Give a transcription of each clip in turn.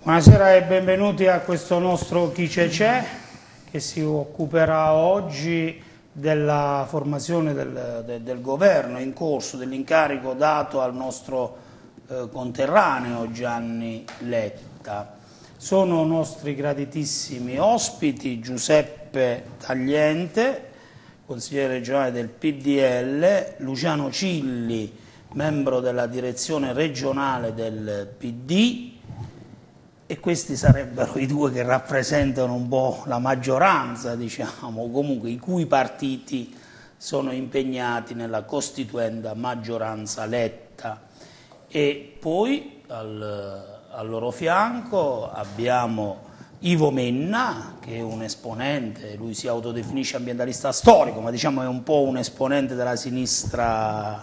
Buonasera e benvenuti a questo nostro Chi c'è, che si occuperà oggi della formazione del governo in corso, dell'incarico dato al nostro conterraneo Gianni Letta. Sono nostri graditissimi ospiti Giuseppe Tagliente, consigliere regionale del PDL, Luciano Cilli, membro della direzione regionale del PD, e questi sarebbero i due che rappresentano un po' la maggioranza, diciamo, comunque i cui partiti sono impegnati nella costituenda maggioranza Letta. E poi al loro fianco abbiamo Ivo Menna, che è un esponente, lui si autodefinisce ambientalista storico, ma diciamo è un po' un esponente della sinistra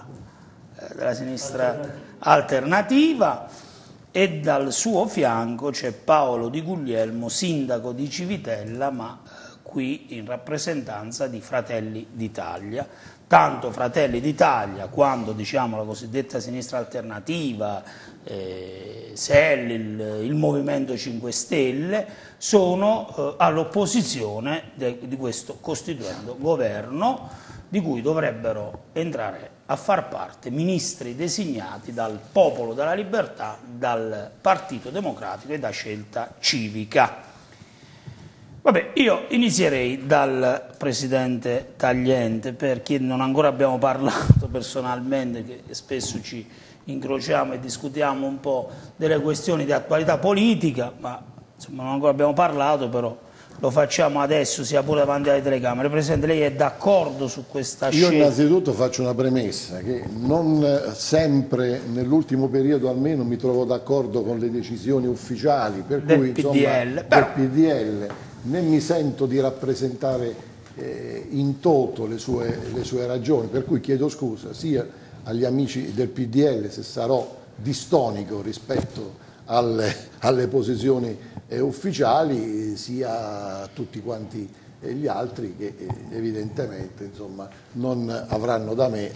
alternativa, e dal suo fianco c'è Paolo Di Guglielmo, sindaco di Civitella, ma qui in rappresentanza di Fratelli d'Italia. Tanto Fratelli d'Italia quanto, diciamo, la cosiddetta sinistra alternativa, SEL, il Movimento 5 Stelle, sono all'opposizione di questo costituendo governo, di cui dovrebbero entrare a far parte ministri designati dal Popolo della Libertà, dal Partito Democratico e da Scelta Civica. Vabbè, io inizierei dal Presidente Tagliente, per chi non ancora abbiamo parlato personalmente, che spesso ci incrociamo e discutiamo un po' delle questioni di attualità politica, ma insomma non ancora abbiamo parlato, però lo facciamo adesso, sia pure davanti alle telecamere. Presidente, lei è d'accordo su questa scelta? Io innanzitutto faccio una premessa, che non sempre, nell'ultimo periodo almeno, mi trovo d'accordo con le decisioni ufficiali del PDL, né mi sento di rappresentare in toto le sue ragioni, per cui chiedo scusa sia agli amici del PDL se sarò distonico rispetto alle posizioni ufficiali, sia a tutti quanti gli altri che evidentemente, insomma, non avranno da me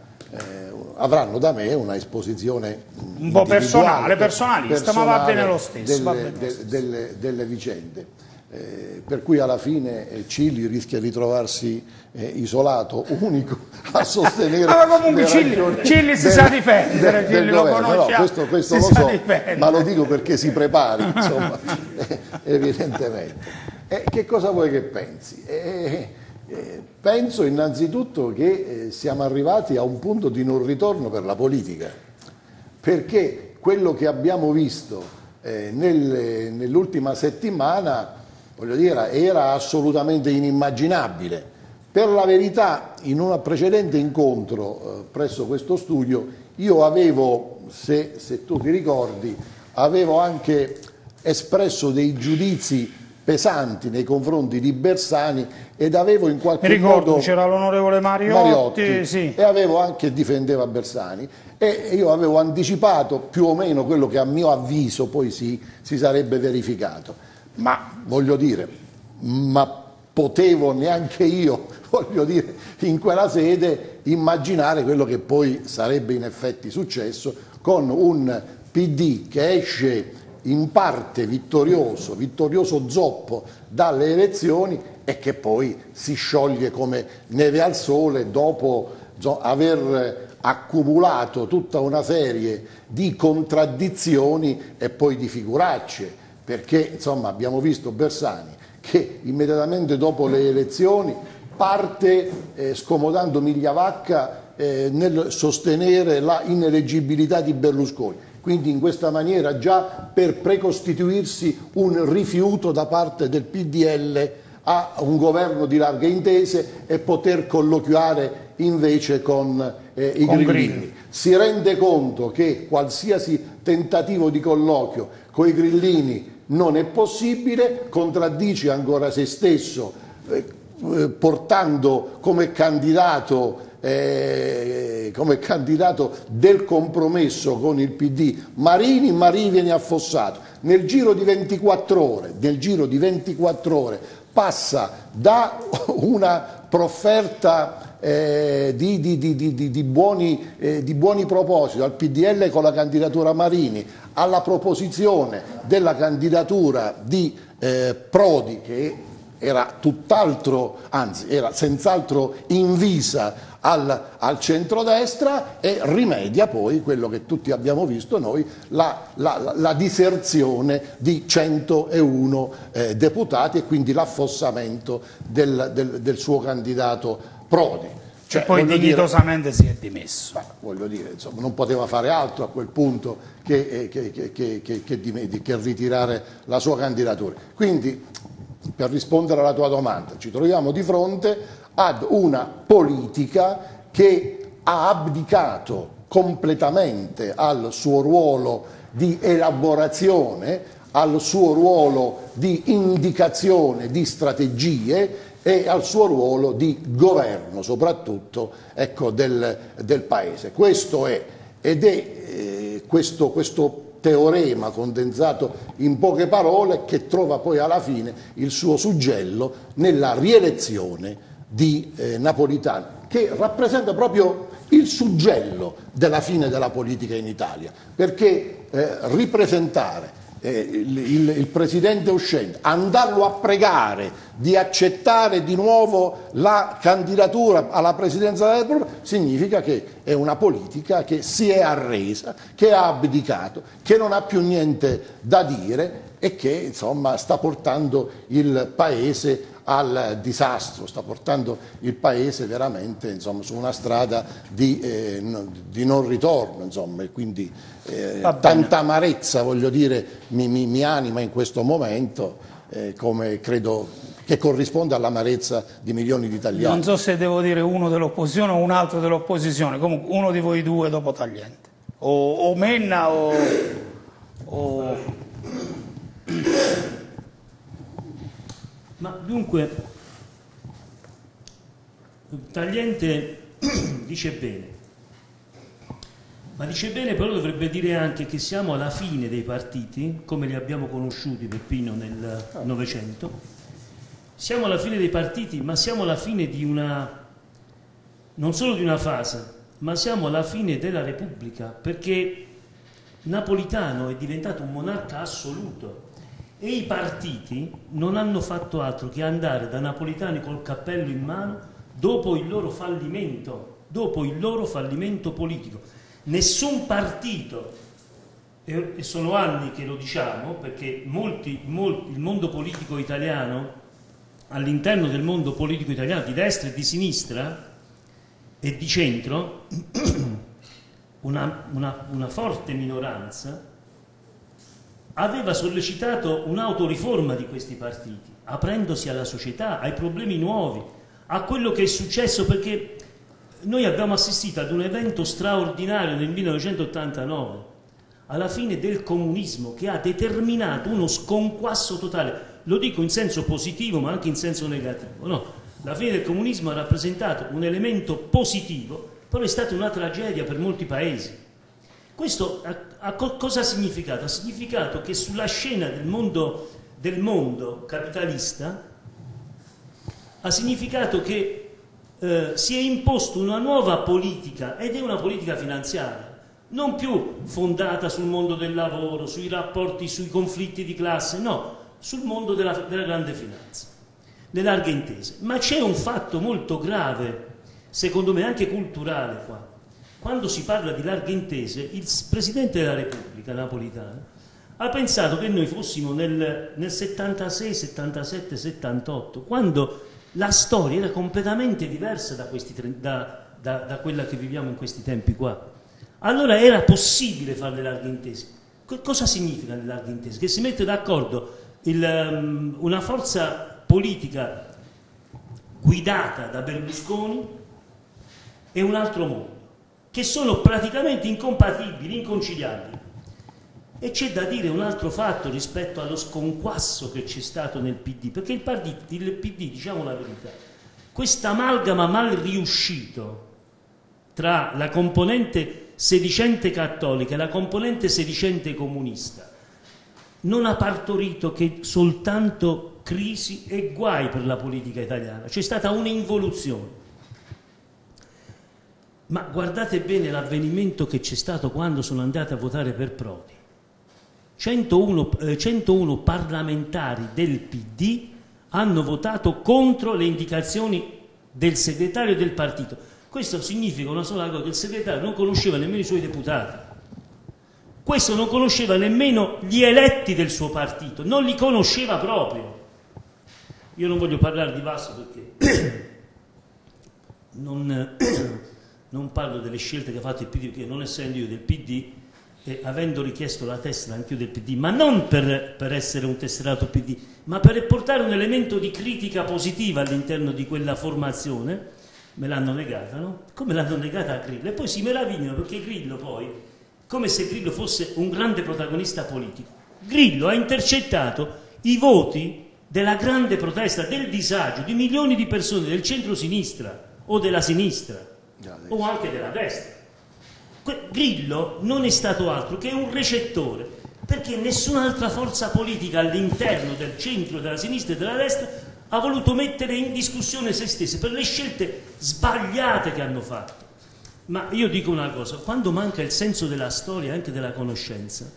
una esposizione un po' personalista, ma va bene lo stesso, delle vicende. Per cui alla fine Cilli rischia di trovarsi isolato, unico a sostenere ma comunque Cilli si sa difendere, Cilli lo conosciamo, no, questo lo so, ma lo dico perché si prepari, insomma, evidentemente. Che cosa vuoi che pensi? Penso innanzitutto che siamo arrivati a un punto di non ritorno per la politica, perché quello che abbiamo visto nell'ultima settimana, voglio dire, era assolutamente inimmaginabile. Per la verità, in un precedente incontro presso questo studio, io avevo, se tu ti ricordi, avevo anche espresso dei giudizi pesanti nei confronti di Bersani ed avevo in qualche modo... c'era l'onorevole Mariotti, sì. E avevo anche difendeva Bersani, e io avevo anticipato più o meno quello che a mio avviso poi si sarebbe verificato. Ma voglio dire, ma potevo neanche io, voglio dire, in quella sede immaginare quello che poi sarebbe in effetti successo, con un PD che esce in parte vittorioso zoppo dalle elezioni e che poi si scioglie come neve al sole dopo aver accumulato tutta una serie di contraddizioni e poi di figuracce, perché insomma abbiamo visto Bersani che immediatamente dopo le elezioni parte scomodando Migliavacca nel sostenere la ineleggibilità di Berlusconi, quindi in questa maniera già per precostituirsi un rifiuto da parte del PDL a un governo di larghe intese e poter colloquiare invece con i grillini. Si rende conto che qualsiasi tentativo di colloquio con i grillini non è possibile, contraddice ancora se stesso portando come candidato del compromesso con il PD Marini viene affossato. Nel giro di 24 ore passa da una profferta di buoni propositi al PDL con la candidatura Marini, alla proposizione della candidatura di Prodi, che era tutt'altro, anzi era senz'altro invisa al centrodestra, e rimedia poi quello che tutti abbiamo visto noi, la diserzione di 101 deputati, e quindi l'affossamento del suo candidato Prodi. Cioè, poi dignitosamente si è dimesso. Voglio dire, insomma, non poteva fare altro a quel punto che ritirare la sua candidatura. Quindi, per rispondere alla tua domanda, ci troviamo di fronte ad una politica che ha abdicato completamente al suo ruolo di elaborazione, al suo ruolo di indicazione di strategie e al suo ruolo di governo, soprattutto, ecco, del Paese. Questo è, ed è questo teorema condensato in poche parole che trova poi alla fine il suo suggello nella rielezione di Napolitano, che rappresenta proprio il suggello della fine della politica in Italia, perché ripresentare il presidente uscente, andarlo a pregare di accettare di nuovo la candidatura alla presidenza della Repubblica, significa che è una politica che si è arresa, che ha abdicato, che non ha più niente da dire e che, insomma, sta portando il Paese al disastro, sta portando il Paese veramente, insomma, su una strada di non ritorno, insomma, e quindi tanta amarezza, voglio dire, mi anima in questo momento, come credo che corrisponde all'amarezza di milioni di italiani. Non so se devo dire uno dell'opposizione o un altro dell'opposizione, comunque uno di voi due dopo Tagliente, o Menna o... Ma dunque, Tagliente dice bene, ma dice bene, però dovrebbe dire anche che siamo alla fine dei partiti, come li abbiamo conosciuti, Peppino, nel Novecento. Siamo alla fine dei partiti, ma siamo alla fine di non solo di una fase, ma siamo alla fine della Repubblica, perché Napolitano è diventato un monarca assoluto. E i partiti non hanno fatto altro che andare da Napolitani col cappello in mano dopo il loro fallimento politico. Nessun partito, e sono anni che lo diciamo, perché il mondo politico italiano, all'interno del mondo politico italiano di destra e di sinistra e di centro, una forte minoranza aveva sollecitato un'autoriforma di questi partiti, aprendosi alla società, ai problemi nuovi, a quello che è successo, perché noi abbiamo assistito ad un evento straordinario nel 1989, alla fine del comunismo, che ha determinato uno sconquasso totale. Lo dico in senso positivo, ma anche in senso negativo. No, la fine del comunismo ha rappresentato un elemento positivo, però è stata una tragedia per molti paesi. Questo cosa ha significato? Ha significato che sulla scena del mondo capitalista ha significato che si è imposto una nuova politica, ed è una politica finanziaria, non più fondata sul mondo del lavoro, sui rapporti, sui conflitti di classe, no, sul mondo della grande finanza, le larghe intese. Ma c'è un fatto molto grave, secondo me anche culturale qua. Quando si parla di larghe intese, il Presidente della Repubblica, Napolitano, ha pensato che noi fossimo nel 76, 77, 78, quando la storia era completamente diversa da quella che viviamo in questi tempi qua. Allora era possibile fare le larghe intese. Cosa significa le larghe intese? Che si mette d'accordo una forza politica guidata da Berlusconi e un altro mondo, che sono praticamente incompatibili, inconciliabili. E c'è da dire un altro fatto rispetto allo sconquasso che c'è stato nel PD, perché il PD, diciamo la verità, questa amalgama mal riuscito tra la componente sedicente cattolica e la componente sedicente comunista non ha partorito che soltanto crisi e guai per la politica italiana. C'è stata un'involuzione. Ma guardate bene l'avvenimento che c'è stato quando sono andati a votare per Prodi. 101 parlamentari del PD hanno votato contro le indicazioni del segretario del partito. Questo significa una sola cosa, che il segretario non conosceva nemmeno i suoi deputati. Questo non conosceva nemmeno gli eletti del suo partito, non li conosceva proprio. Io non voglio parlare di Vasto perché non parlo delle scelte che ha fatto il PD, perché non essendo io del PD e avendo richiesto la tessera anch'io del PD, ma non per essere un tesserato PD, ma per portare un elemento di critica positiva all'interno di quella formazione, me l'hanno negata, no? Come l'hanno negata a Grillo. E poi si meravigliano perché Grillo poi, come se Grillo fosse un grande protagonista politico, Grillo ha intercettato i voti della grande protesta, del disagio di milioni di persone del centro-sinistra o della sinistra o anche della destra. Grillo non è stato altro che un recettore, perché nessun'altra forza politica all'interno del centro, della sinistra e della destra ha voluto mettere in discussione se stesse per le scelte sbagliate che hanno fatto. Ma io dico una cosa, quando manca il senso della storia e anche della conoscenza,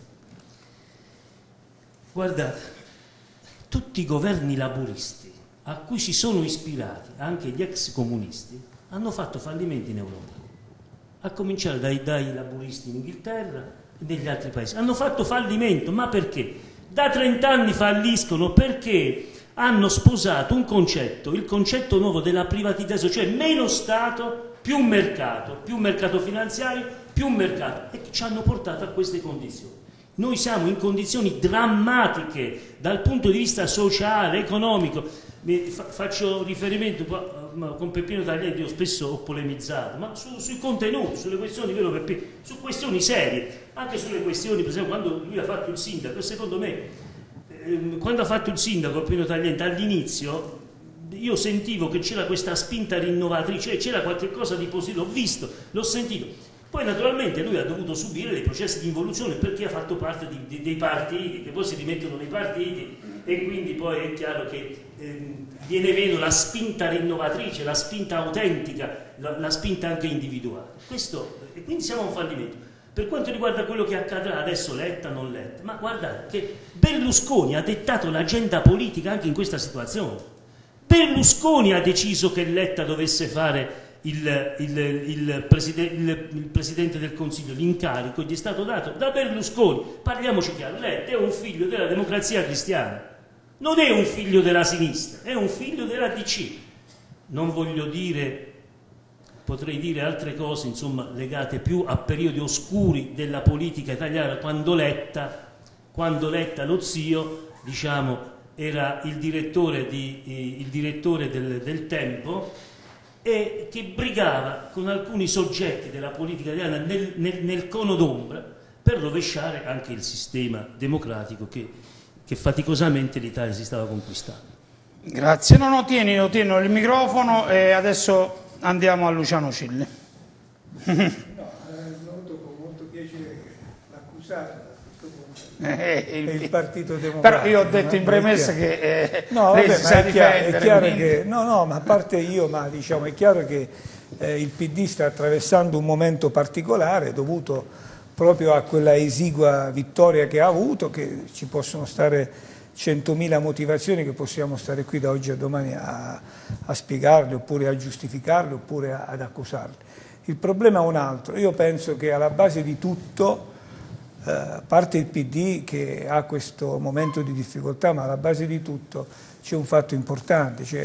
guardate, tutti i governi laburisti a cui si sono ispirati anche gli ex comunisti hanno fatto fallimenti in Europa, a cominciare dai laburisti in Inghilterra e negli altri paesi. Hanno fatto fallimento, ma perché? Da 30 anni falliscono perché hanno sposato un concetto, il concetto nuovo della privatizzazione, cioè meno Stato, più mercato finanziario, più mercato, e ci hanno portato a queste condizioni. Noi siamo in condizioni drammatiche dal punto di vista sociale, economico. Faccio riferimento con Peppino Tagliani, io spesso ho polemizzato, ma sui contenuti, sulle questioni, su questioni serie, anche sulle questioni, per esempio, quando lui ha fatto il sindaco, secondo me, quando ha fatto il sindaco Peppino Tagliani, all'inizio io sentivo che c'era questa spinta rinnovatrice, c'era qualche cosa di positivo, l'ho visto, l'ho sentito. Poi naturalmente lui ha dovuto subire dei processi di involuzione perché ha fatto parte dei partiti, che poi si rimettono nei partiti, e quindi poi è chiaro che viene meno la spinta rinnovatrice, la spinta autentica, la spinta anche individuale. E quindi siamo a un fallimento. Per quanto riguarda quello che accadrà adesso, Letta non Letta, ma guardate che Berlusconi ha dettato l'agenda politica anche in questa situazione. Berlusconi ha deciso che Letta dovesse fare il Presidente del Consiglio, l'incarico gli è stato dato da Berlusconi. Parliamoci chiaro, Letta è un figlio della Democrazia Cristiana, non è un figlio della sinistra, è un figlio della DC. Non voglio dire, potrei dire altre cose, insomma, legate più a periodi oscuri della politica italiana, quando Letta, lo zio, diciamo, era il direttore del Tempo, e che brigava con alcuni soggetti della politica italiana nel cono d'ombra per rovesciare anche il sistema democratico che faticosamente l'Italia si stava conquistando. Grazie. No, tienilo il microfono e adesso andiamo a Luciano Cilli. Noto con molto piacere che l'accusato è il Partito Democratico. Però io ho detto in premessa che lei si sa difendere. È chiaro che, ma a parte io, ma diciamo è chiaro che il PD sta attraversando un momento particolare dovuto proprio a quella esigua vittoria che ha avuto, che ci possono stare 100.000 motivazioni che possiamo stare qui da oggi a domani a spiegarle, oppure a giustificarle, oppure ad accusarle. Il problema è un altro. Io penso che alla base di tutto, a parte il PD che ha questo momento di difficoltà, ma alla base di tutto c'è un fatto importante, cioè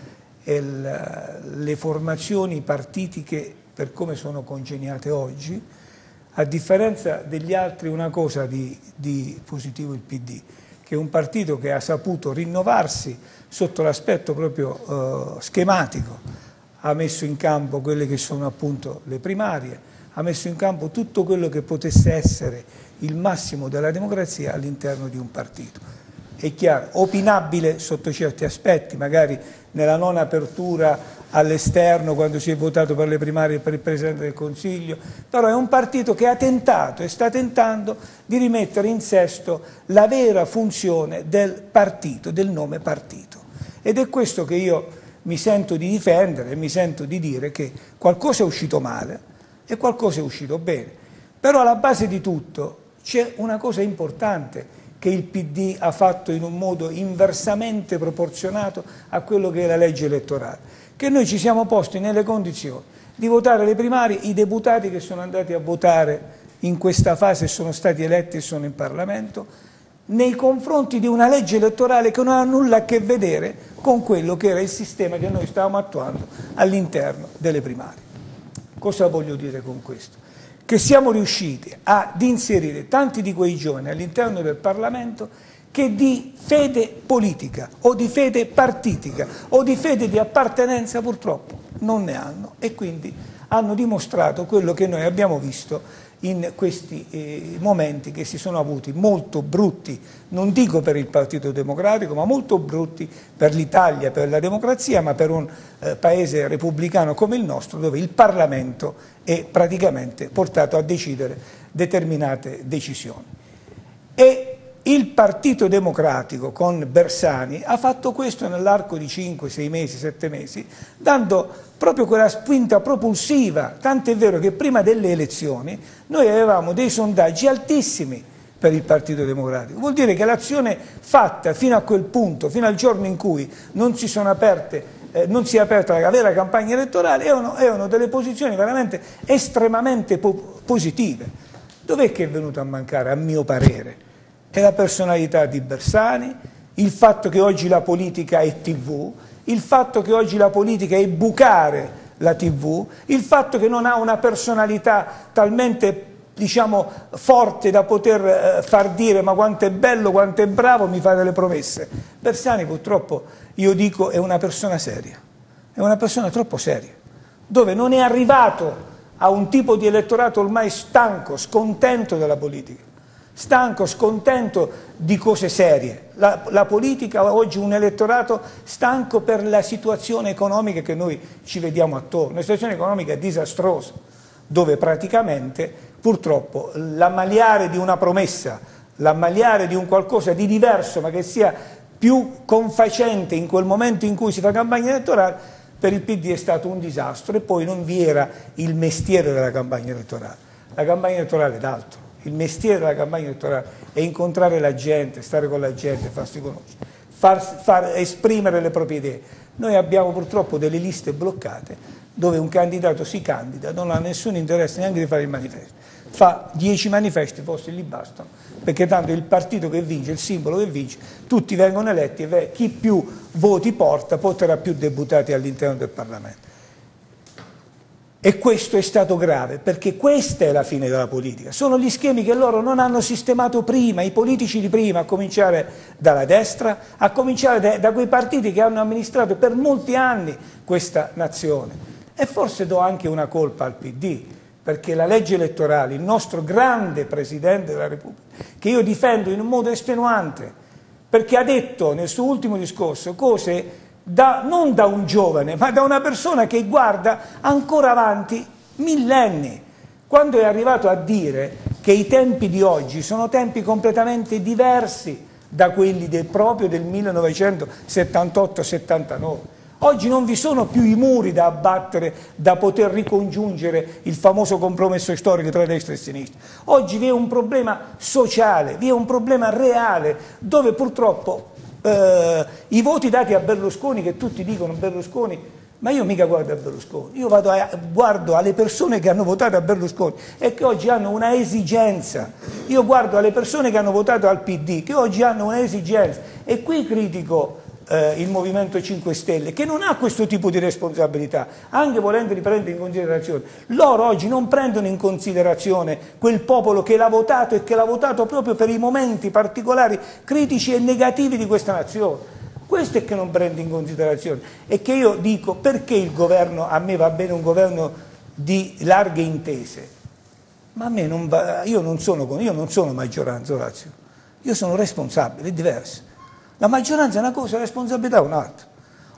le formazioni partitiche per come sono congeniate oggi. A differenza degli altri, una cosa di positivo il PD, che è un partito che ha saputo rinnovarsi sotto l'aspetto proprio schematico, ha messo in campo quelle che sono appunto le primarie, ha messo in campo tutto quello che potesse essere il massimo della democrazia all'interno di un partito. È chiaro, opinabile sotto certi aspetti, magari nella non apertura all'esterno quando si è votato per le primarie per il Presidente del Consiglio, però è un partito che ha tentato e sta tentando di rimettere in sesto la vera funzione del partito, del nome partito. Ed è questo che io mi sento di difendere e mi sento di dire che qualcosa è uscito male e qualcosa è uscito bene. Però alla base di tutto c'è una cosa importante che il PD ha fatto in un modo inversamente proporzionato a quello che è la legge elettorale, che noi ci siamo posti nelle condizioni di votare le primarie, i deputati che sono andati a votare in questa fase sono stati eletti e sono in Parlamento, nei confronti di una legge elettorale che non ha nulla a che vedere con quello che era il sistema che noi stavamo attuando all'interno delle primarie. Cosa voglio dire con questo? Che siamo riusciti ad inserire tanti di quei giovani all'interno del Parlamento che di fede politica o di fede partitica o di fede di appartenenza purtroppo non ne hanno e quindi hanno dimostrato quello che noi abbiamo visto in questi momenti che si sono avuti molto brutti, non dico per il Partito Democratico, ma molto brutti per l'Italia, per la democrazia, ma per un paese repubblicano come il nostro, dove il Parlamento è praticamente portato a decidere determinate decisioni. E il Partito Democratico con Bersani ha fatto questo nell'arco di 5, 6 mesi, 7 mesi, dando proprio quella spinta propulsiva, tant'è vero che prima delle elezioni noi avevamo dei sondaggi altissimi per il Partito Democratico. Vuol dire che l'azione fatta fino a quel punto, fino al giorno in cui non si è aperta la vera campagna elettorale, erano delle posizioni veramente estremamente positive. Dov'è che è venuto a mancare, a mio parere? È la personalità di Bersani, il fatto che oggi la politica è TV, il fatto che oggi la politica è bucare la TV, il fatto che non ha una personalità talmente, diciamo, forte da poter far dire ma quanto è bello, quanto è bravo, mi fa delle promesse. Bersani purtroppo, io dico, è una persona seria, è una persona troppo seria, dove non è arrivato a un tipo di elettorato ormai stanco, scontento della politica. Stanco, scontento di cose serie. La politica oggi è un elettorato stanco per la situazione economica che noi ci vediamo attorno, una situazione economica disastrosa, dove praticamente purtroppo l'ammaliare di una promessa, l'ammaliare di un qualcosa di diverso ma che sia più confacente in quel momento in cui si fa campagna elettorale, per il PD è stato un disastro e poi non vi era il mestiere della campagna elettorale. La campagna elettorale è d'altro. Il mestiere della campagna elettorale è incontrare la gente, stare con la gente, farsi conoscere, far esprimere le proprie idee. Noi abbiamo purtroppo delle liste bloccate dove un candidato si candida, non ha nessun interesse neanche di fare il manifesto. Fa 10 manifesti, forse gli bastano, perché tanto il partito che vince, il simbolo che vince, tutti vengono eletti e chi più voti porterà più deputati all'interno del Parlamento. E questo è stato grave, perché questa è la fine della politica. Sono gli schemi che loro non hanno sistemato prima, i politici di prima, a cominciare dalla destra, a cominciare da quei partiti che hanno amministrato per molti anni questa nazione. E forse do anche una colpa al PD, perché la legge elettorale, il nostro grande Presidente della Repubblica, che io difendo in un modo estenuante, perché ha detto nel suo ultimo discorso cose non da un giovane, ma da una persona che guarda ancora avanti millenni, quando è arrivato a dire che i tempi di oggi sono tempi completamente diversi da quelli proprio del 1978-79. Oggi non vi sono più i muri da abbattere, da poter ricongiungere il famoso compromesso storico tra destra e sinistra. Oggi vi è un problema sociale, vi è un problema reale, dove purtroppo i voti dati a Berlusconi, che tutti dicono Berlusconi, ma io mica guardo a Berlusconi, io guardo alle persone che hanno votato a Berlusconi e che oggi hanno una esigenza, io guardo alle persone che hanno votato al PD, che oggi hanno una esigenza, e qui critico il Movimento 5 Stelle, che non ha questo tipo di responsabilità, anche volendoli prendere in considerazione. Loro oggi non prendono in considerazione quel popolo che l'ha votato e che l'ha votato proprio per i momenti particolari, critici e negativi di questa nazione. Questo è che non prende in considerazione. E che io dico, perché il governo, a me va bene un governo di larghe intese, ma a me non va, io non sono maggioranza, Orazio, io sono responsabile, è diverso. La maggioranza è una cosa, la responsabilità è un'altra.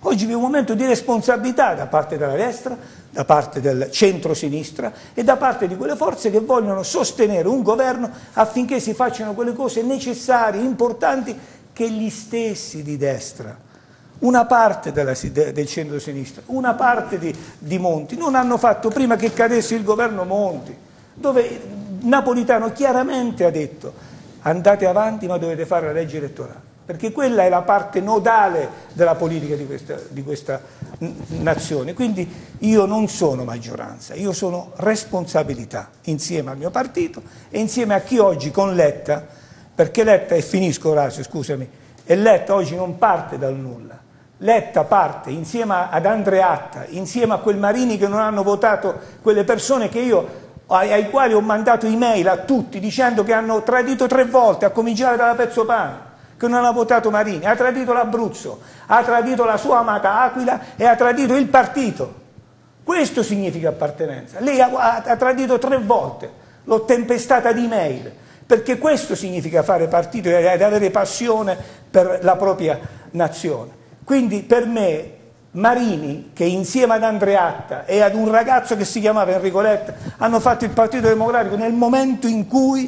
Oggi vi è un momento di responsabilità da parte della destra, da parte del centro-sinistra e da parte di quelle forze che vogliono sostenere un governo affinché si facciano quelle cose necessarie, importanti, che gli stessi di destra, una parte del centro-sinistra, una parte di Monti, non hanno fatto prima che cadesse il governo Monti, dove Napolitano chiaramente ha detto: andate avanti ma dovete fare la legge elettorale, perché quella è la parte nodale della politica di questa nazione. Quindi io non sono maggioranza, io sono responsabilità insieme al mio partito e insieme a chi oggi con Letta, perché Letta, e finisco Orazio, scusami, e Letta oggi non parte dal nulla, Letta parte insieme ad Andreatta, insieme a quel Marini che non hanno votato, quelle persone che io ai quali ho mandato email a tutti dicendo che hanno tradito 3 volte, a cominciare dalla Pezzopane, che non ha votato Marini, ha tradito l'Abruzzo, ha tradito la sua amata Aquila e ha tradito il partito. Questo significa appartenenza. Lei ha tradito 3 volte, l'ho tempestata di email, perché questo significa fare partito ed avere passione per la propria nazione. Quindi per me Marini, che insieme ad Andreatta e ad un ragazzo che si chiamava Enrico Letta hanno fatto il Partito Democratico nel momento in cui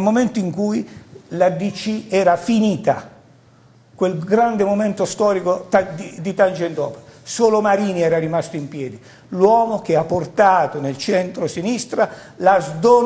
la DC era finita, quel grande momento storico di Tangentopoli. Solo Marini era rimasto in piedi, l'uomo che ha portato nel centro-sinistra la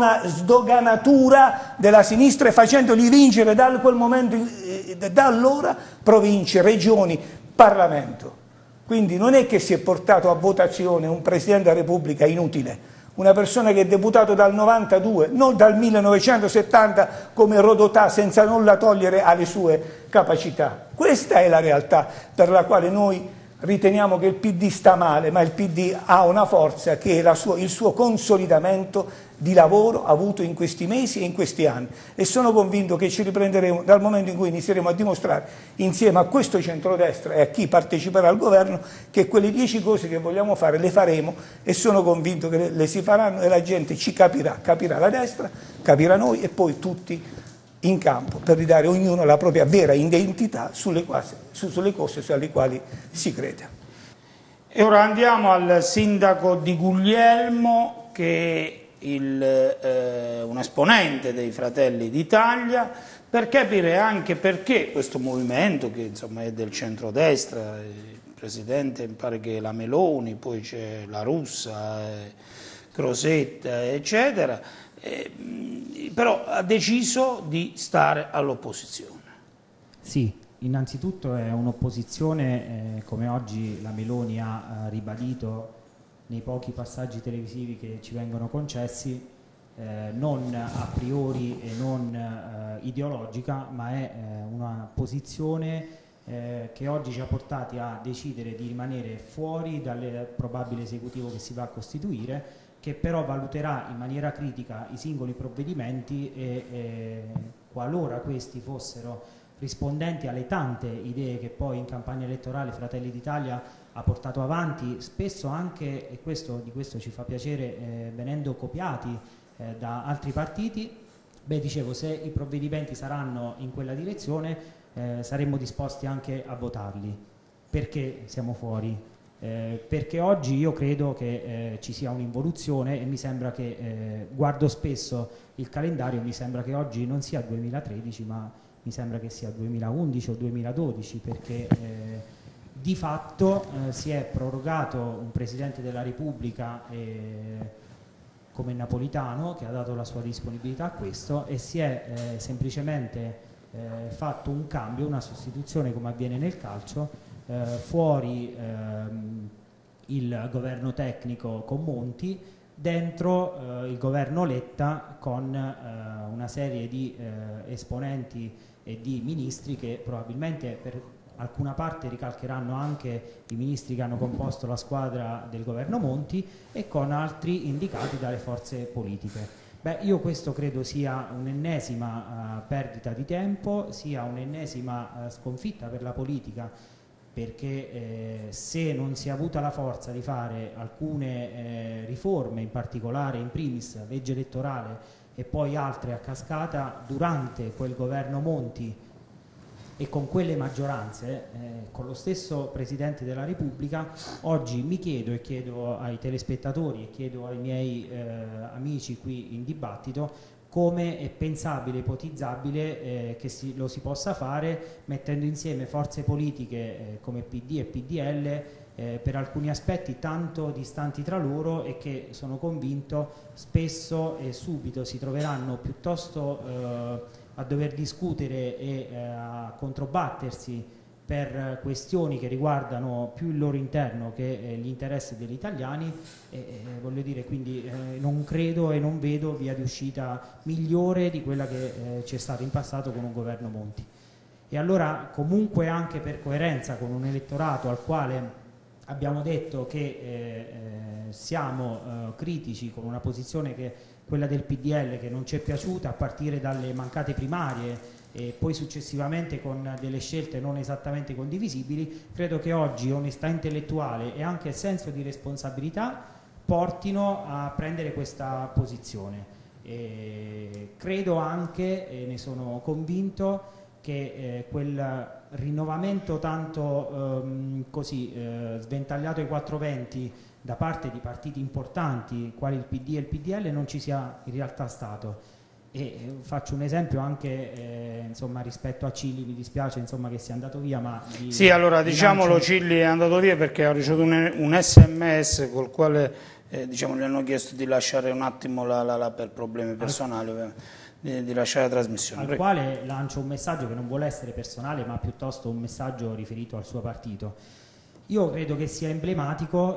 sdoganatura della sinistra e facendoli vincere da quel momento, da allora, province, regioni, Parlamento. Quindi non è che si è portato a votazione un Presidente della Repubblica inutile, una persona che è deputato dal 92, non dal 1970 come Rodotà, senza nulla togliere alle sue capacità. Questa è la realtà per la quale noi riteniamo che il PD sta male, ma il PD ha una forza che è il suo consolidamento di lavoro avuto in questi mesi e in questi anni, e sono convinto che ci riprenderemo dal momento in cui inizieremo a dimostrare insieme a questo centrodestra e a chi parteciperà al governo che quelle 10 cose che vogliamo fare le faremo, e sono convinto che le si faranno e la gente ci capirà la destra, capirà noi e poi tutti in campo per ridare ognuno la propria vera identità sulle cose sulle quali si crede. E ora andiamo al sindaco di Guglielmo, che è un esponente dei Fratelli d'Italia, per capire anche perché questo movimento, che insomma è del centrodestra, il presidente mi pare che è la Meloni, poi c'è la Russa, Crosetta, eccetera, però ha deciso di stare all'opposizione. Sì, innanzitutto è un'opposizione, come oggi la Meloni ha ribadito nei pochi passaggi televisivi che ci vengono concessi, non a priori e non ideologica, ma è una posizione che oggi ci ha portati a decidere di rimanere fuori dal probabile esecutivo che si va a costituire, che però valuterà in maniera critica i singoli provvedimenti e qualora questi fossero rispondenti alle tante idee che poi in campagna elettorale Fratelli d'Italia ha portato avanti, spesso anche, e di questo ci fa piacere, venendo copiati da altri partiti, dicevo, se i provvedimenti saranno in quella direzione saremmo disposti anche a votarli. Perché siamo fuori? Perché oggi io credo che ci sia un'involuzione e mi sembra che, guardo spesso il calendario, mi sembra che oggi non sia 2013 ma mi sembra che sia 2011 o 2012, perché di fatto si è prorogato un Presidente della Repubblica come Napolitano, che ha dato la sua disponibilità a questo, e si è semplicemente fatto un cambio, una sostituzione come avviene nel calcio, fuori il governo tecnico con Monti, dentro il governo Letta con una serie di esponenti e di ministri che probabilmente per alcuna parte ricalcheranno anche i ministri che hanno composto la squadra del governo Monti, e con altri indicati dalle forze politiche. Io questo credo sia un'ennesima perdita di tempo, sia un'ennesima sconfitta per la politica, perché se non si è avuta la forza di fare alcune riforme, in particolare in primis legge elettorale e poi altre a cascata durante quel governo Monti, e con quelle maggioranze, con lo stesso Presidente della Repubblica, oggi mi chiedo e chiedo ai telespettatori e chiedo ai miei amici qui in dibattito come è pensabile, ipotizzabile che lo si possa fare mettendo insieme forze politiche come PD e PDL per alcuni aspetti tanto distanti tra loro e che, sono convinto, spesso e subito si troveranno piuttosto a dover discutere e a controbattersi per questioni che riguardano più il loro interno che gli interessi degli italiani, voglio dire, quindi non credo e non vedo via di uscita migliore di quella che c'è stata in passato con un governo Monti. E allora, comunque, anche per coerenza con un elettorato al quale abbiamo detto che siamo critici con una posizione che quella del PDL, che non ci è piaciuta a partire dalle mancate primarie e poi successivamente con delle scelte non esattamente condivisibili, credo che oggi onestà intellettuale e anche senso di responsabilità portino a prendere questa posizione. Credo anche, e ne sono convinto, che quel rinnovamento tanto sventagliato ai 420 da parte di partiti importanti quali il PD e il PDL non ci sia in realtà stato. E faccio un esempio anche insomma, rispetto a Cilli, mi dispiace insomma, che sia andato via, ma sì, allora diciamolo, Cilli è andato via perché ha ricevuto un SMS col quale diciamo, gli hanno chiesto di lasciare un attimo per problemi personali di lasciare la trasmissione. Al quale lancio un messaggio che non vuole essere personale, ma piuttosto un messaggio riferito al suo partito. Io credo che sia emblematico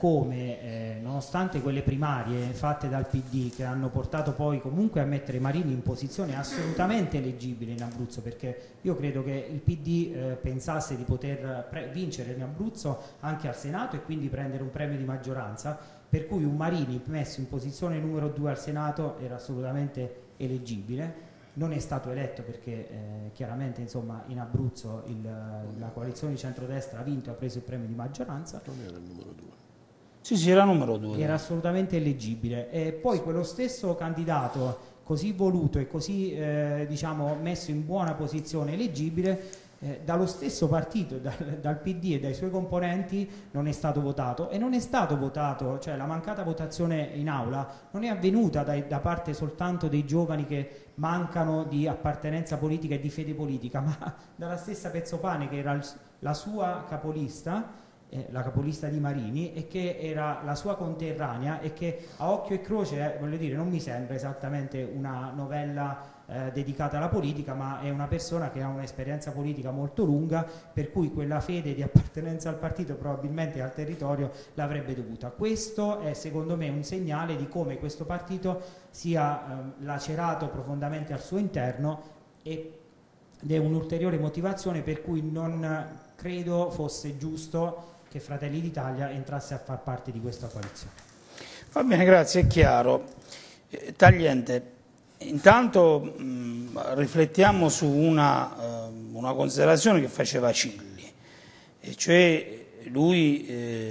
come, nonostante quelle primarie fatte dal PD che hanno portato poi comunque a mettere Marini in posizione assolutamente eleggibile in Abruzzo, perché io credo che il PD pensasse di poter vincere in Abruzzo anche al Senato e quindi prendere un premio di maggioranza, per cui un Marini messo in posizione numero 2 al Senato era assolutamente eleggibile. Non è stato eletto perché chiaramente insomma, in Abruzzo la coalizione di centrodestra ha vinto e ha preso il premio di maggioranza. Non era il numero 2. Sì, era numero 2. Era assolutamente eleggibile. E poi quello stesso candidato così voluto e così diciamo, messo in buona posizione eleggibile dallo stesso partito, dal PD e dai suoi componenti non è stato votato, e non è stato votato, cioè la mancata votazione in aula non è avvenuta da parte soltanto dei giovani che mancano di appartenenza politica e di fede politica, ma dalla stessa Pezzopane, che era la sua capolista, la capolista di Marini, e che era la sua conterranea e che a occhio e croce, voglio dire, non mi sembra esattamente una novella dedicata alla politica, ma è una persona che ha un'esperienza politica molto lunga, per cui quella fede di appartenenza al partito probabilmente al territorio l'avrebbe dovuta. Questo è secondo me un segnale di come questo partito sia lacerato profondamente al suo interno, ed è un'ulteriore motivazione per cui non credo fosse giusto che Fratelli d'Italia entrasse a far parte di questa coalizione. Va bene, grazie, è chiaro. Tagliente, intanto riflettiamo su una considerazione che faceva Cilli, e cioè lui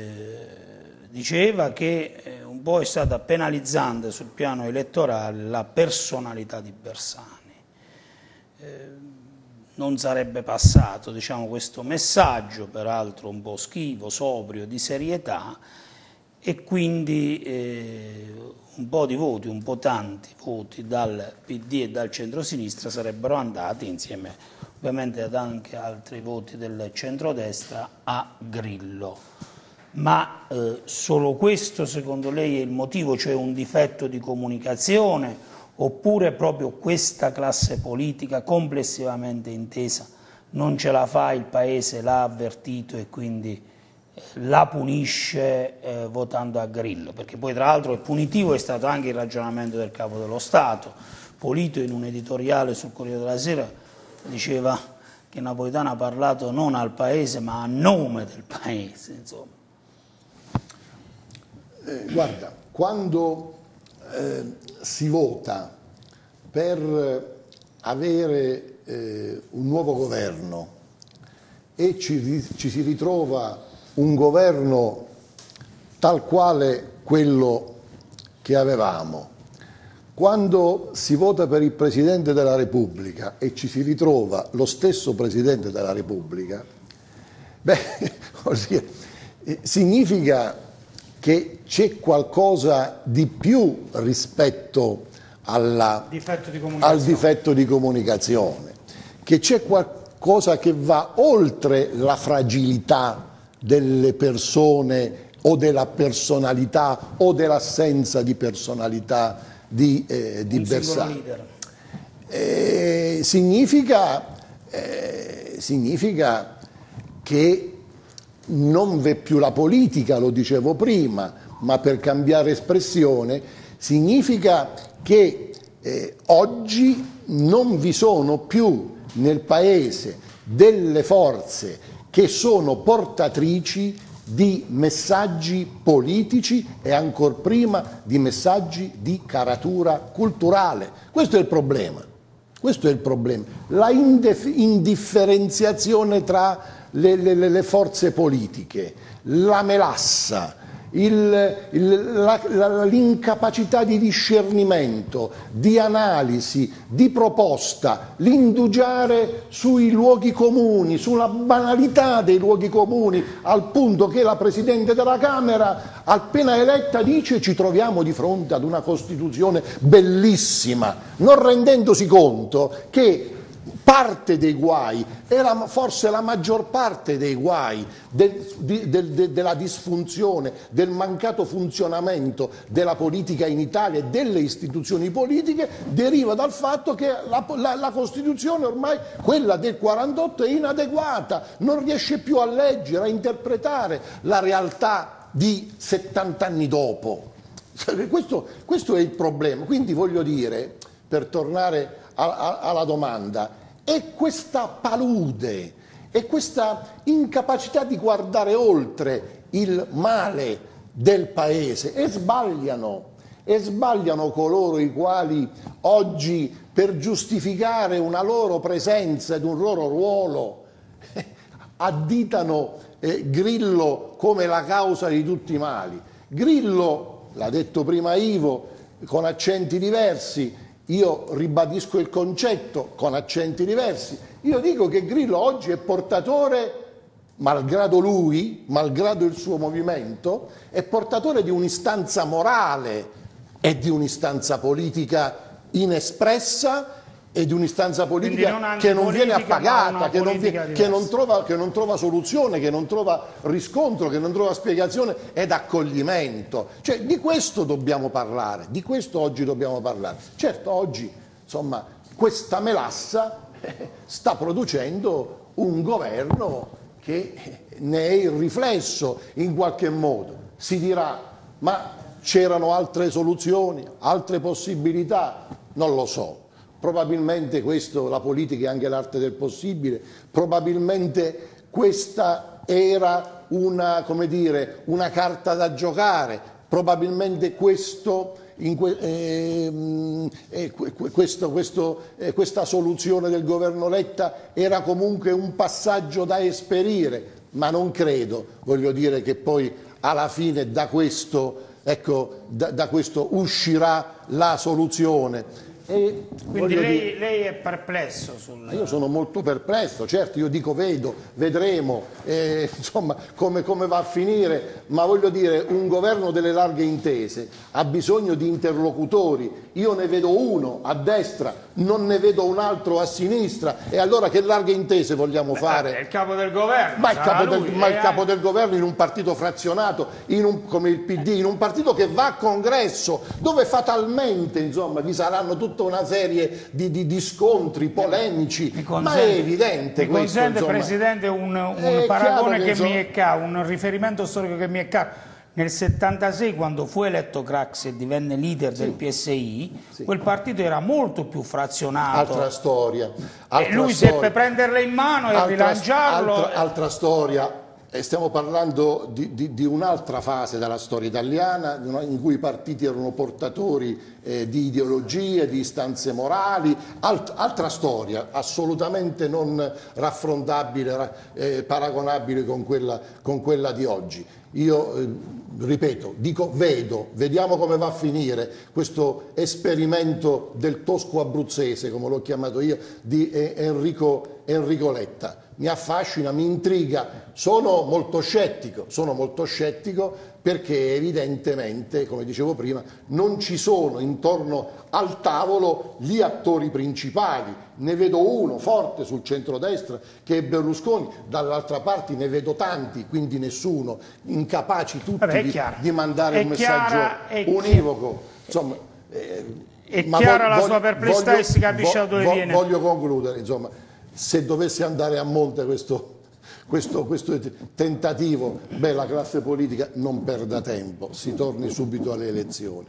diceva che un po' è stata penalizzante sul piano elettorale la personalità di Bersani. Non sarebbe passato, diciamo, questo messaggio, peraltro un po' schivo, sobrio, di serietà, e quindi un po' di voti, un po' tanti voti dal PD e dal centrosinistra sarebbero andati, insieme ovviamente ad anche altri voti del centrodestra, a Grillo. Ma solo questo secondo lei è il motivo, cioè un difetto di comunicazione, oppure proprio questa classe politica complessivamente intesa non ce la fa, il Paese l'ha avvertito e quindi la punisce votando a Grillo? Perché poi tra l'altro è punitivo è stato anche il ragionamento del Capo dello Stato. Polito in un editoriale sul Corriere della Sera diceva che Napolitano ha parlato non al Paese ma a nome del Paese, insomma. Guarda, quando si vota per avere un nuovo governo e ci si ritrova un governo tal quale quello che avevamo, quando si vota per il Presidente della Repubblica e ci si ritrova lo stesso Presidente della Repubblica, beh, significa che c'è qualcosa di più rispetto al difetto di comunicazione, che c'è qualcosa che va oltre la fragilità delle persone o della personalità o dell'assenza di personalità di Bersani. Significa che non v'è più la politica, lo dicevo prima, ma per cambiare espressione, significa che oggi non vi sono più nel Paese delle forze che sono portatrici di messaggi politici e ancor prima di messaggi di caratura culturale. Questo è il problema. Questo è il problema. La indifferenziazione tra le forze politiche, la melassa, l'incapacità di discernimento, di analisi, di proposta, l'indugiare sui luoghi comuni, sulla banalità dei luoghi comuni, al punto che la Presidente della Camera, appena eletta, dice: ci troviamo di fronte ad una Costituzione bellissima, non rendendosi conto che parte dei guai, era forse la maggior parte dei guai della disfunzione, del mancato funzionamento della politica in Italia e delle istituzioni politiche, deriva dal fatto che la Costituzione ormai, quella del 48, è inadeguata, non riesce più a leggere, a interpretare la realtà di 70 anni dopo. Questo è il problema. Quindi voglio dire, per tornare alla domanda, è questa palude, è questa incapacità di guardare oltre il male del Paese, e sbagliano coloro i quali oggi, per giustificare una loro presenza ed un loro ruolo, additano Grillo come la causa di tutti i mali. Grillo, l'ha detto prima Ivo, con accenti diversi. Io ribadisco il concetto con accenti diversi. Io dico che Grillo oggi è portatore, malgrado lui, malgrado il suo movimento, è portatore di un'istanza morale e di un'istanza politica inespressa e di un'istanza politica che non viene appagata, che non trova soluzione, che non trova riscontro, che non trova spiegazione ed accoglimento. Cioè, di questo dobbiamo parlare, di questo oggi dobbiamo parlare. Certo, oggi, insomma, questa melassa sta producendo un governo che ne è il riflesso in qualche modo. Si dirà: ma c'erano altre soluzioni, altre possibilità? Non lo so. Probabilmente questo, la politica è anche l'arte del possibile, probabilmente questa era una carta da giocare, probabilmente questa soluzione del governo Letta era comunque un passaggio da esperire, ma non credo, voglio dire, che poi alla fine da questo uscirà la soluzione. Quindi lei è perplesso Io sono molto perplesso, certo, io dico vedremo insomma come va a finire, ma voglio dire, un governo delle larghe intese ha bisogno di interlocutori. Io ne vedo uno a destra, non ne vedo un altro a sinistra, e allora che larghe intese vogliamo fare? È il capo del governo. Ma il capo del governo in un partito frazionato, come il PD, in un partito che va a congresso, dove fatalmente, insomma, vi saranno tutta una serie di scontri polemici, ma è evidente mi questo. Consente, insomma, Presidente, un paragone che mi è caro, un riferimento storico che mi è caro. Nel 76, quando fu eletto Craxi e divenne leader del PSI, quel partito era molto più frazionato. Altra storia. E lui seppe prenderle in mano e rilanciarlo. Altra storia. Stiamo parlando di un'altra fase della storia italiana in cui i partiti erano portatori di ideologie, di istanze morali, altra storia, assolutamente non raffrontabile, paragonabile con quella di oggi. Io ripeto, dico vediamo come va a finire questo esperimento del tosco abruzzese, come l'ho chiamato io, di Enrico Letta. Mi affascina, mi intriga, sono molto scettico perché evidentemente, come dicevo prima, non ci sono intorno al tavolo gli attori principali. Ne vedo uno forte sul centrodestra che è Berlusconi, dall'altra parte ne vedo tanti, quindi nessuno, incapaci tutti di mandare un messaggio univoco. Insomma, è chiara la sua perplessità e si capisce da dove viene. Voglio concludere, insomma. Se dovesse andare a monte questo tentativo, la classe politica non perda tempo, si torni subito alle elezioni,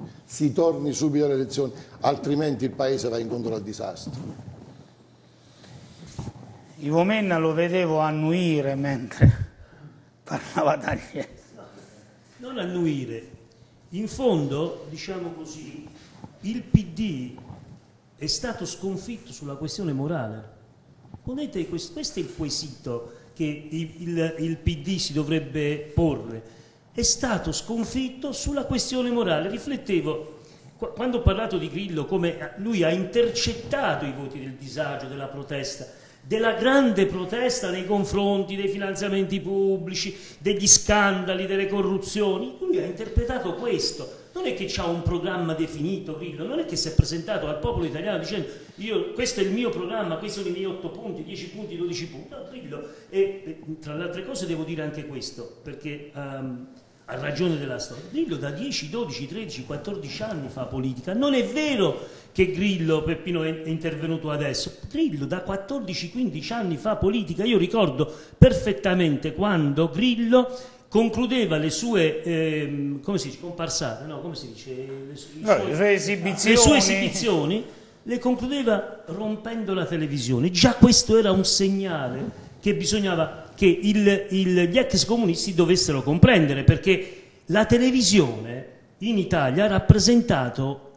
altrimenti il Paese va incontro al disastro. Ivo Menna lo vedevo annuire mentre parlava Tagliese. Non annuire, in fondo, diciamo così, il PD è stato sconfitto sulla questione morale. Ponete questo è il quesito che il PD si dovrebbe porre. È stato sconfitto sulla questione morale. Riflettevo, quando ho parlato di Grillo, come lui ha intercettato i voti del disagio, della protesta, della grande protesta nei confronti dei finanziamenti pubblici, degli scandali, delle corruzioni. Lui ha interpretato questo. Non è che c'ha un programma definito Grillo, non è che si è presentato al popolo italiano dicendo questo è il mio programma, questi sono i miei 8 punti, 10 punti, 12 punti. No, Grillo, e tra le altre cose devo dire anche questo, perché ha ragione della storia. Grillo da 10, 12, 13, 14 anni fa politica. Non è vero che Grillo, Peppino, è intervenuto adesso. Grillo da 14-15 anni fa politica. Io ricordo perfettamente quando Grillo concludeva le sue come si dice, comparsate, no, come si dice, le sue esibizioni le concludeva rompendo la televisione. Già questo era un segnale che bisognava che gli ex comunisti dovessero comprendere, perché la televisione in Italia ha rappresentato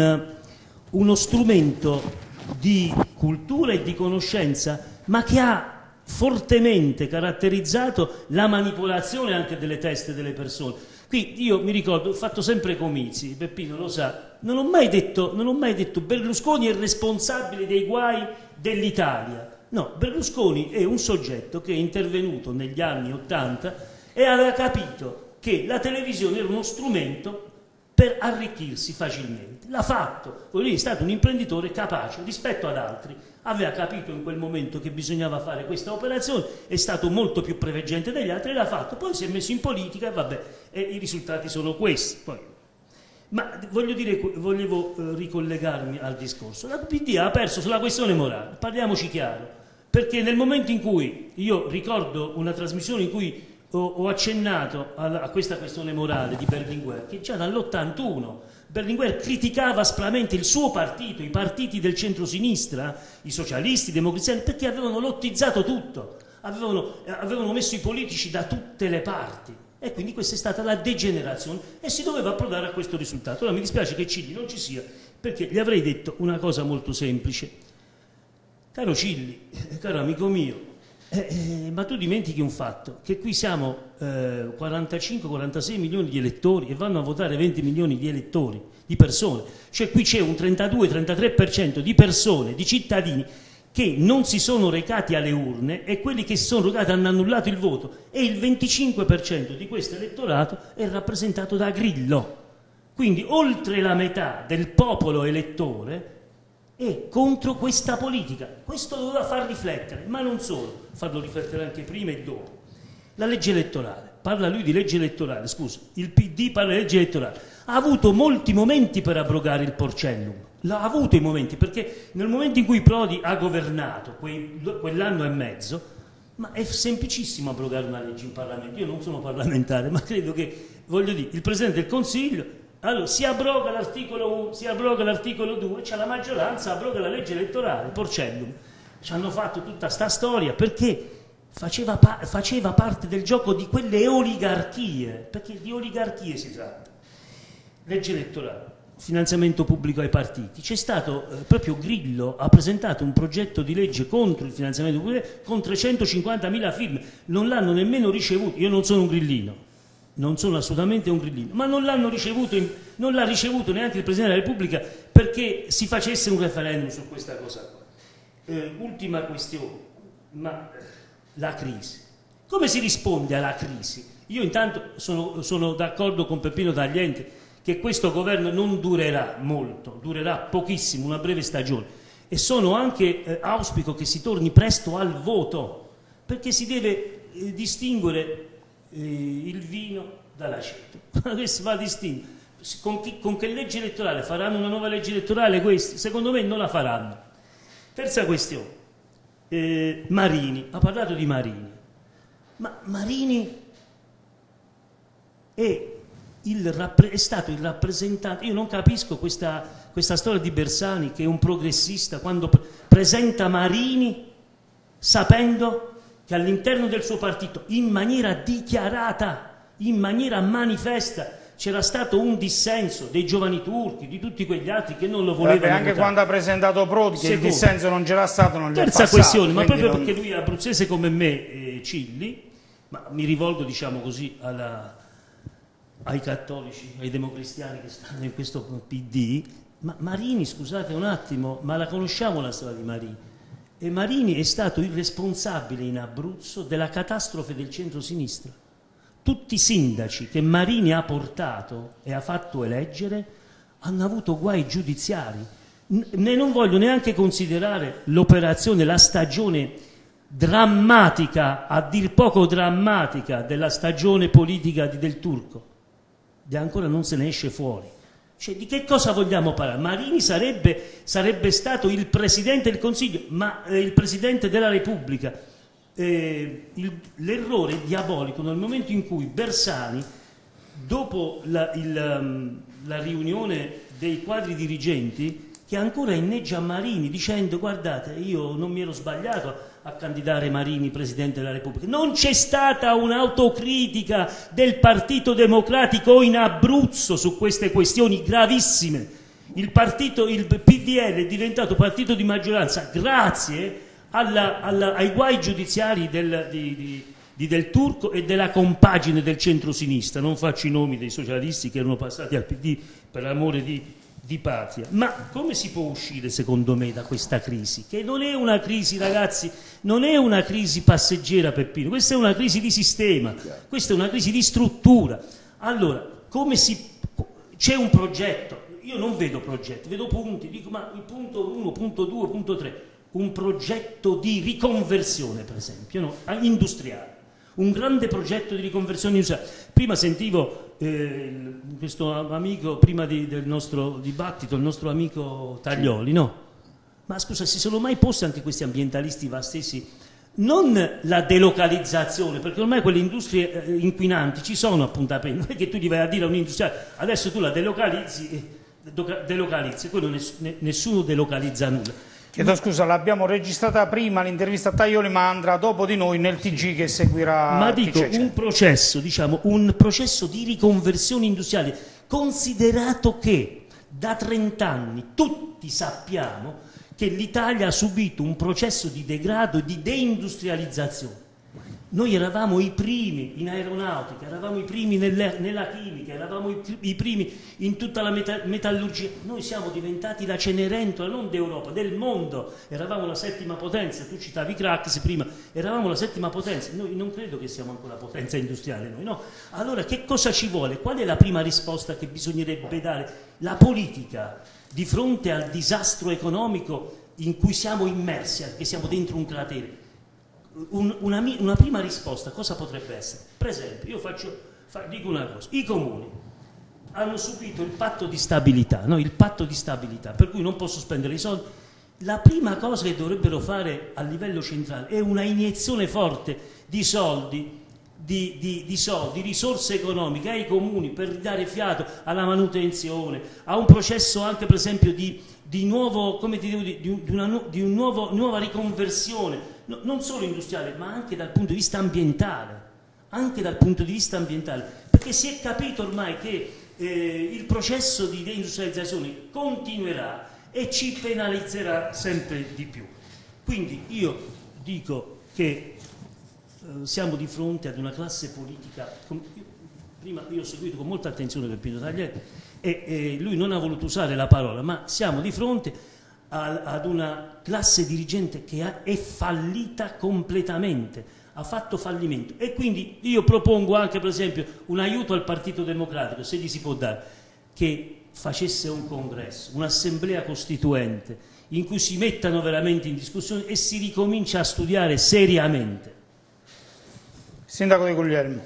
uno strumento di cultura e di conoscenza, ma che ha fortemente caratterizzato la manipolazione anche delle teste delle persone. Qui io mi ricordo, ho fatto sempre comizi, Peppino lo sa, non ho mai detto Berlusconi è responsabile dei guai dell'Italia. No, Berlusconi è un soggetto che è intervenuto negli anni '80 e aveva capito che la televisione era uno strumento per arricchirsi facilmente. L'ha fatto, lui è stato un imprenditore capace rispetto ad altri, aveva capito in quel momento che bisognava fare questa operazione, è stato molto più preveggente degli altri e l'ha fatto, poi si è messo in politica e vabbè, e i risultati sono questi. Poi. Ma volevo ricollegarmi al discorso. La PD ha perso sulla questione morale, parliamoci chiaro, perché nel momento in cui, io ricordo una trasmissione in cui ho accennato a questa questione morale di Berlinguer, che già dall'81 Berlinguer criticava aspramente il suo partito, i partiti del centro-sinistra, i socialisti, i democristiani, perché avevano lottizzato tutto, avevano messo i politici da tutte le parti, e quindi questa è stata la degenerazione e si doveva approdare a questo risultato. Ora mi dispiace che Cilli non ci sia, perché gli avrei detto una cosa molto semplice: caro Cilli, caro amico mio, ma tu dimentichi un fatto, che qui siamo 45-46 milioni di elettori e vanno a votare 20 milioni di elettori, di persone, cioè qui c'è un 32-33% di persone, di cittadini che non si sono recati alle urne, e quelli che si sono recati hanno annullato il voto, e il 25% di questo elettorato è rappresentato da Grillo. Quindi oltre la metà del popolo elettore è contro questa politica. Questo doveva far riflettere, ma non solo, farlo riflettere anche prima e dopo. La legge elettorale, parla lui di legge elettorale, scusa, il PD parla di legge elettorale, ha avuto molti momenti per abrogare il Porcellum, l'ha avuto i momenti, perché nel momento in cui Prodi ha governato quell'anno e mezzo, ma è semplicissimo abrogare una legge in Parlamento. Io non sono parlamentare, ma credo che, voglio dire, il Presidente del Consiglio, allora si abroga l'articolo 1, si abroga l'articolo 2, c'è la maggioranza, abroga la legge elettorale, Porcellum. Ci hanno fatto tutta sta storia perché faceva parte del gioco di quelle oligarchie, perché di oligarchie si tratta. Legge elettorale, finanziamento pubblico ai partiti. C'è stato proprio Grillo ha presentato un progetto di legge contro il finanziamento pubblico con 350.000 firme, non l'hanno nemmeno ricevuto. Io non sono un grillino, non sono assolutamente un grillino, ma non l'hanno ricevuto, non l'ha ricevuto neanche il Presidente della Repubblica perché si facesse un referendum su questa cosa qua. Ultima questione, ma la crisi. Come si risponde alla crisi? Io intanto sono d'accordo con Peppino Tagliente che questo governo non durerà molto, durerà pochissimo, una breve stagione, e sono anche auspico che si torni presto al voto, perché si deve distinguere il vino dall'aceto. Che si va a distinguere? Con che legge elettorale? Faranno una nuova legge elettorale questi? Secondo me non la faranno. Terza questione. Marini, ha parlato di Marini, ma Marini è stato il rappresentante. Io non capisco questa storia di Bersani, che è un progressista, quando presenta Marini sapendo che all'interno del suo partito, in maniera dichiarata, in maniera manifesta, c'era stato un dissenso dei giovani turchi, di tutti quegli altri che non lo volevano anche votare. quando ha presentato Prodi, che il dissenso non c'era stato, non gli è passato. Terza questione, ma proprio perché lui è abruzzese come me, Cilli, ma mi rivolgo, diciamo così, ai cattolici, ai democristiani che stanno in questo PD, ma Marini, scusate un attimo, ma la conosciamo la storia di Marini? E Marini è stato il responsabile in Abruzzo della catastrofe del centro-sinistra. Tutti i sindaci che Marini ha portato e ha fatto eleggere hanno avuto guai giudiziari. Non voglio neanche considerare l'operazione, la stagione drammatica, a dir poco drammatica, della stagione politica del Turco. E ancora non se ne esce fuori. Cioè, di che cosa vogliamo parlare? Marini sarebbe stato il Presidente del Consiglio, ma il Presidente della Repubblica. L'errore è diabolico nel momento in cui Bersani, dopo la riunione dei quadri dirigenti, che ancora inneggia Marini dicendo: guardate, io non mi ero sbagliato a candidare Marini Presidente della Repubblica. Non c'è stata un'autocritica del Partito Democratico in Abruzzo su queste questioni gravissime. Il PDL è diventato partito di maggioranza grazie ai guai giudiziari del Turco e della compagine del centro-sinistra. Non faccio i nomi dei socialisti che erano passati al PD per amore di patria. Ma come si può uscire, secondo me, da questa crisi? Che non è una crisi, ragazzi, non è una crisi passeggera, Peppino, questa è una crisi di sistema, questa è una crisi di struttura. Allora, c'è un progetto? Io non vedo progetti, vedo punti, dico ma il punto 1, punto 2, punto 3, un progetto di riconversione, per esempio, no? Industriale. Un grande progetto di riconversione industriale. Prima sentivo questo amico, prima del nostro dibattito, il nostro amico Taglioli, no? Ma scusa, si sono mai posti anche questi ambientalisti vastesi non la delocalizzazione, perché ormai quelle industrie inquinanti ci sono a Punta Pena, non è che tu gli vai a dire a un industriale adesso tu la delocalizzi, quello nessuno delocalizza nulla. Chiedo scusa, l'abbiamo registrata prima l'intervista a Taglioli, ma andrà dopo di noi nel TG che seguirà. Ma dico, un processo di riconversione industriale, considerato che da 30 anni tutti sappiamo che l'Italia ha subito un processo di degrado e di deindustrializzazione. Noi eravamo i primi in aeronautica, eravamo i primi nella chimica, eravamo i primi in tutta la metallurgia. Noi siamo diventati la Cenerentola non d'Europa, del mondo. Eravamo la settima potenza, tu citavi Craxi prima, eravamo la settima potenza. Noi non credo che siamo ancora potenza industriale, noi no. Allora che cosa ci vuole? Qual è la prima risposta che bisognerebbe dare? La politica di fronte al disastro economico in cui siamo immersi, che siamo dentro un cratere. Una prima risposta cosa potrebbe essere? Per esempio, io dico una cosa: i comuni hanno subito il patto di stabilità, no? Il patto di stabilità, per cui non posso spendere i soldi. La prima cosa che dovrebbero fare a livello centrale è una iniezione forte di soldi, di risorse economiche ai comuni per dare fiato alla manutenzione, a un processo anche per esempio di nuova riconversione non solo industriale, ma anche dal punto di vista ambientale. Anche dal punto di vista ambientale, perché si è capito ormai che il processo di deindustrializzazione continuerà e ci penalizzerà sempre di più. Quindi io dico che siamo di fronte ad una classe politica. Prima io ho seguito con molta attenzione Peppino Taglieri e lui non ha voluto usare la parola, ma siamo di fronte ad una classe dirigente che è fallita completamente, ha fatto fallimento, e quindi io propongo anche, per esempio, un aiuto al Partito Democratico, se gli si può dare, che facesse un congresso, un'assemblea costituente in cui si mettano veramente in discussione e si ricomincia a studiare seriamente. Sindaco Di Guglielmo.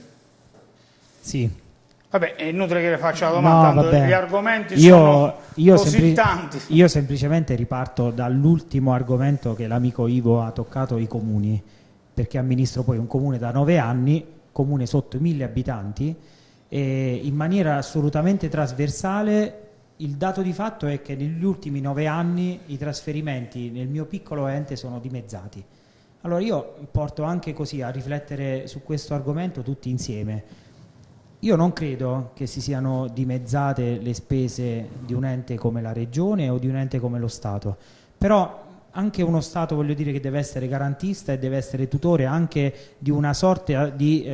Sì. Vabbè, è inutile che le faccia la domanda, No, tanto gli argomenti sono così tanti. Io semplicemente riparto dall'ultimo argomento che l'amico Ivo ha toccato, i comuni, perché amministro poi un comune da 9 anni, comune sotto i 1000 abitanti, e in maniera assolutamente trasversale il dato di fatto è che negli ultimi 9 anni i trasferimenti nel mio piccolo ente sono dimezzati. Allora io porto anche così a riflettere su questo argomento tutti insieme. Io non credo che si siano dimezzate le spese di un ente come la Regione o di un ente come lo Stato, però anche uno Stato, voglio dire, che deve essere garantista e deve essere tutore anche di una sorta di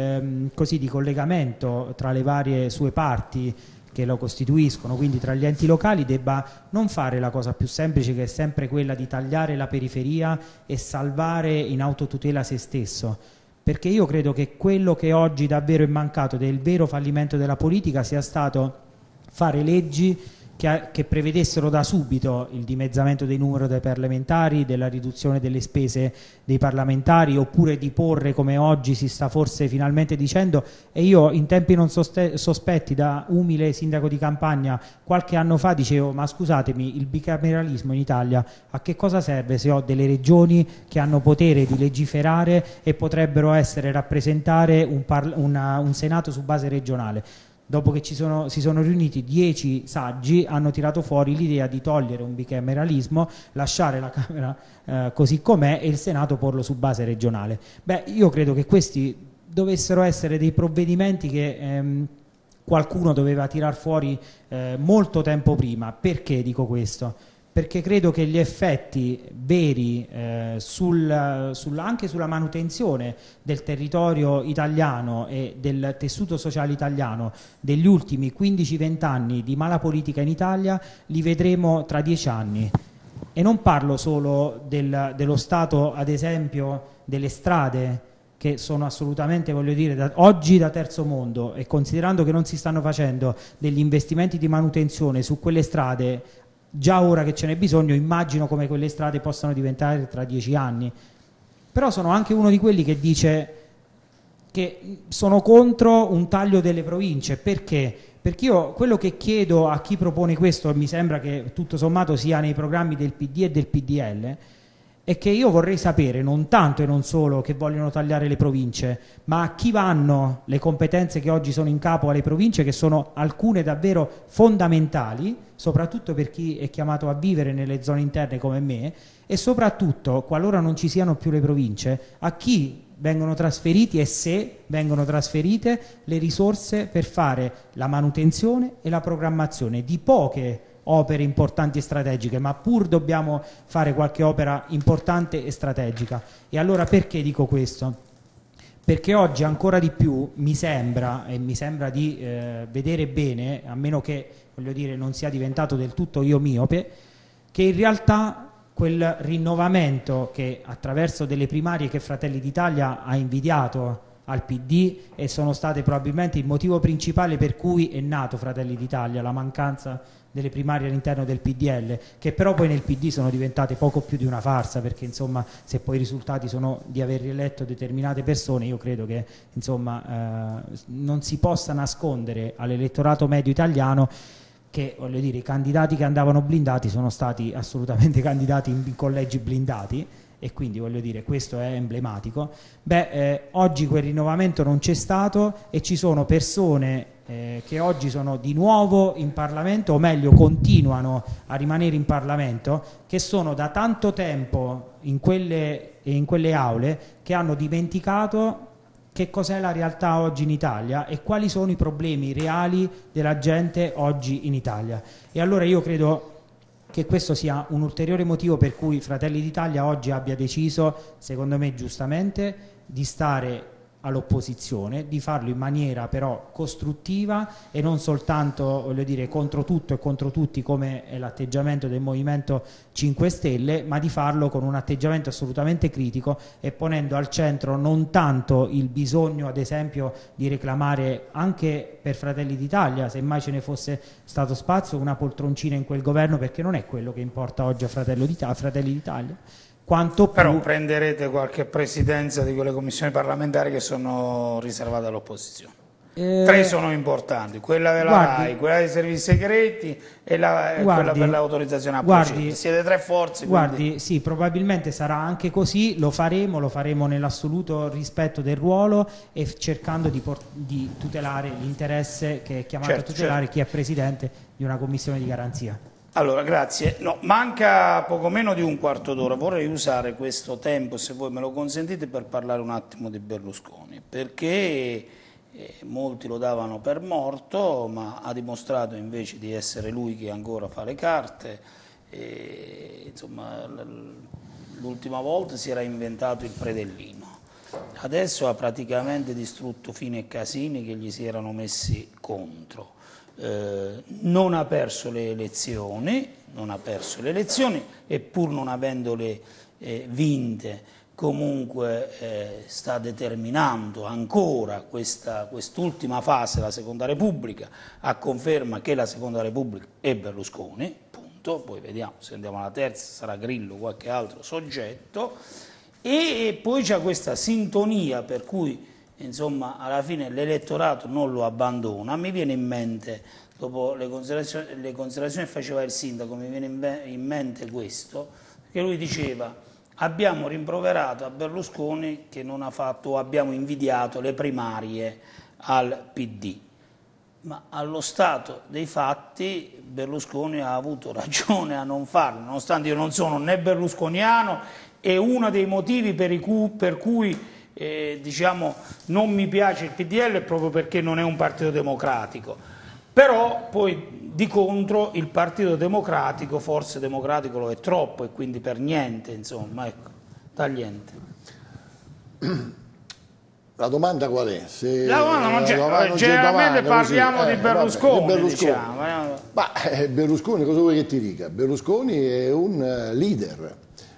collegamento tra le varie sue parti che lo costituiscono, quindi tra gli enti locali, debba non fare la cosa più semplice, che è sempre quella di tagliare la periferia e salvare in autotutela se stesso, perché io credo che quello che oggi davvero è mancato del vero fallimento della politica sia stato fare leggi che prevedessero da subito il dimezzamento del numero dei parlamentari, della riduzione delle spese dei parlamentari, oppure di porre, come oggi si sta forse finalmente dicendo, e io in tempi non sospetti, da umile sindaco di campagna, qualche anno fa dicevo: ma scusatemi, il bicameralismo in Italia a che cosa serve se ho delle regioni che hanno potere di legiferare e potrebbero essere rappresentare un Senato su base regionale? Dopo che si sono riuniti 10 saggi, hanno tirato fuori l'idea di togliere un bicameralismo, lasciare la Camera così com'è e il Senato porlo su base regionale. Beh, io credo che questi dovessero essere dei provvedimenti che qualcuno doveva tirar fuori molto tempo prima. Perché dico questo? Perché credo che gli effetti veri anche sulla manutenzione del territorio italiano e del tessuto sociale italiano degli ultimi 15-20 anni di mala politica in Italia li vedremo tra 10 anni. E non parlo solo dello stato, ad esempio, delle strade, che sono assolutamente, voglio dire, oggi da terzo mondo, e considerando che non si stanno facendo degli investimenti di manutenzione su quelle strade già ora che ce n'è bisogno, immagino come quelle strade possano diventare tra 10 anni. Però sono anche uno di quelli che dice che sono contro un taglio delle province. Perché? Perché io quello che chiedo a chi propone questo, e mi sembra che tutto sommato sia nei programmi del PD e del PDL, è che io vorrei sapere non tanto e non solo che vogliono tagliare le province, ma a chi vanno le competenze che oggi sono in capo alle province, che sono alcune davvero fondamentali, soprattutto per chi è chiamato a vivere nelle zone interne come me, e soprattutto, qualora non ci siano più le province, a chi vengono trasferiti e se vengono trasferite le risorse per fare la manutenzione e la programmazione di poche opere importanti e strategiche, ma pur dobbiamo fare qualche opera importante e strategica. E allora perché dico questo? Perché oggi ancora di più mi sembra di vedere bene, a meno che, voglio dire, non sia diventato del tutto io miope, che in realtà quel rinnovamento che attraverso delle primarie che Fratelli d'Italia ha invidiato al PD, e sono state probabilmente il motivo principale per cui è nato Fratelli d'Italia, la mancanza delle primarie all'interno del PDL, che però poi nel PD sono diventate poco più di una farsa, perché insomma se poi i risultati sono di aver rieletto determinate persone, io credo che insomma non si possa nascondere all'elettorato medio italiano che, voglio dire, i candidati che andavano blindati sono stati assolutamente candidati in collegi blindati, e quindi, voglio dire, questo è emblematico. Oggi quel rinnovamento non c'è stato e ci sono persone che oggi sono di nuovo in Parlamento, o meglio continuano a rimanere in Parlamento, che sono da tanto tempo in quelle aule, che hanno dimenticato che cos'è la realtà oggi in Italia e quali sono i problemi reali della gente oggi in Italia. E allora io credo che questo sia un ulteriore motivo per cui Fratelli d'Italia oggi abbia deciso, secondo me giustamente, di stare all'opposizione, di farlo in maniera però costruttiva e non soltanto, voglio dire, contro tutto e contro tutti come è l'atteggiamento del Movimento 5 Stelle, ma di farlo con un atteggiamento assolutamente critico e ponendo al centro non tanto il bisogno, ad esempio, di reclamare anche per Fratelli d'Italia, se mai ce ne fosse stato spazio, una poltroncina in quel governo, perché non è quello che importa oggi a Fratelli d'Italia. Quanto più... Però prenderete qualche presidenza di quelle commissioni parlamentari che sono riservate all'opposizione. 3 sono importanti, quella della RAI, quella dei servizi segreti e quella per l'autorizzazione a procedere. Siete 3 forze. Guardi, sì, probabilmente sarà anche così, lo faremo nell'assoluto rispetto del ruolo e cercando di tutelare l'interesse che è chiamato a tutelare chi è presidente di una commissione di garanzia. Allora, grazie. No, manca poco meno di un quarto d'ora. Vorrei usare questo tempo, se voi me lo consentite, per parlare un attimo di Berlusconi, perché molti lo davano per morto, ma ha dimostrato invece di essere lui che ancora fa le carte. Insomma, l'ultima volta si era inventato il predellino. Adesso ha praticamente distrutto Fini e Casini che gli si erano messi contro. Non ha perso le elezioni, e pur non avendole vinte comunque sta determinando ancora quest'ultima fase, la Seconda Repubblica, a conferma che la Seconda Repubblica è Berlusconi, punto. Poi vediamo, se andiamo alla terza sarà Grillo o qualche altro soggetto, e poi c'è questa sintonia per cui insomma alla fine l'elettorato non lo abbandona. Mi viene in mente, dopo le considerazioni che faceva il sindaco, mi viene in mente questo, che lui diceva: abbiamo rimproverato a Berlusconi che non ha fatto, o abbiamo invidiato le primarie al PD, ma allo stato dei fatti Berlusconi ha avuto ragione a non farlo, nonostante io non sono né berlusconiano, e uno dei motivi per cui diciamo, non mi piace il PDL è proprio perché non è un partito democratico. Però poi di contro il Partito Democratico, forse democratico lo è troppo, e quindi per niente, insomma, ecco, tagliente. La domanda qual è? La domanda non c'è, generalmente parliamo di Berlusconi, diciamo. Ma Berlusconi, cosa vuoi che ti dica? Berlusconi è un leader.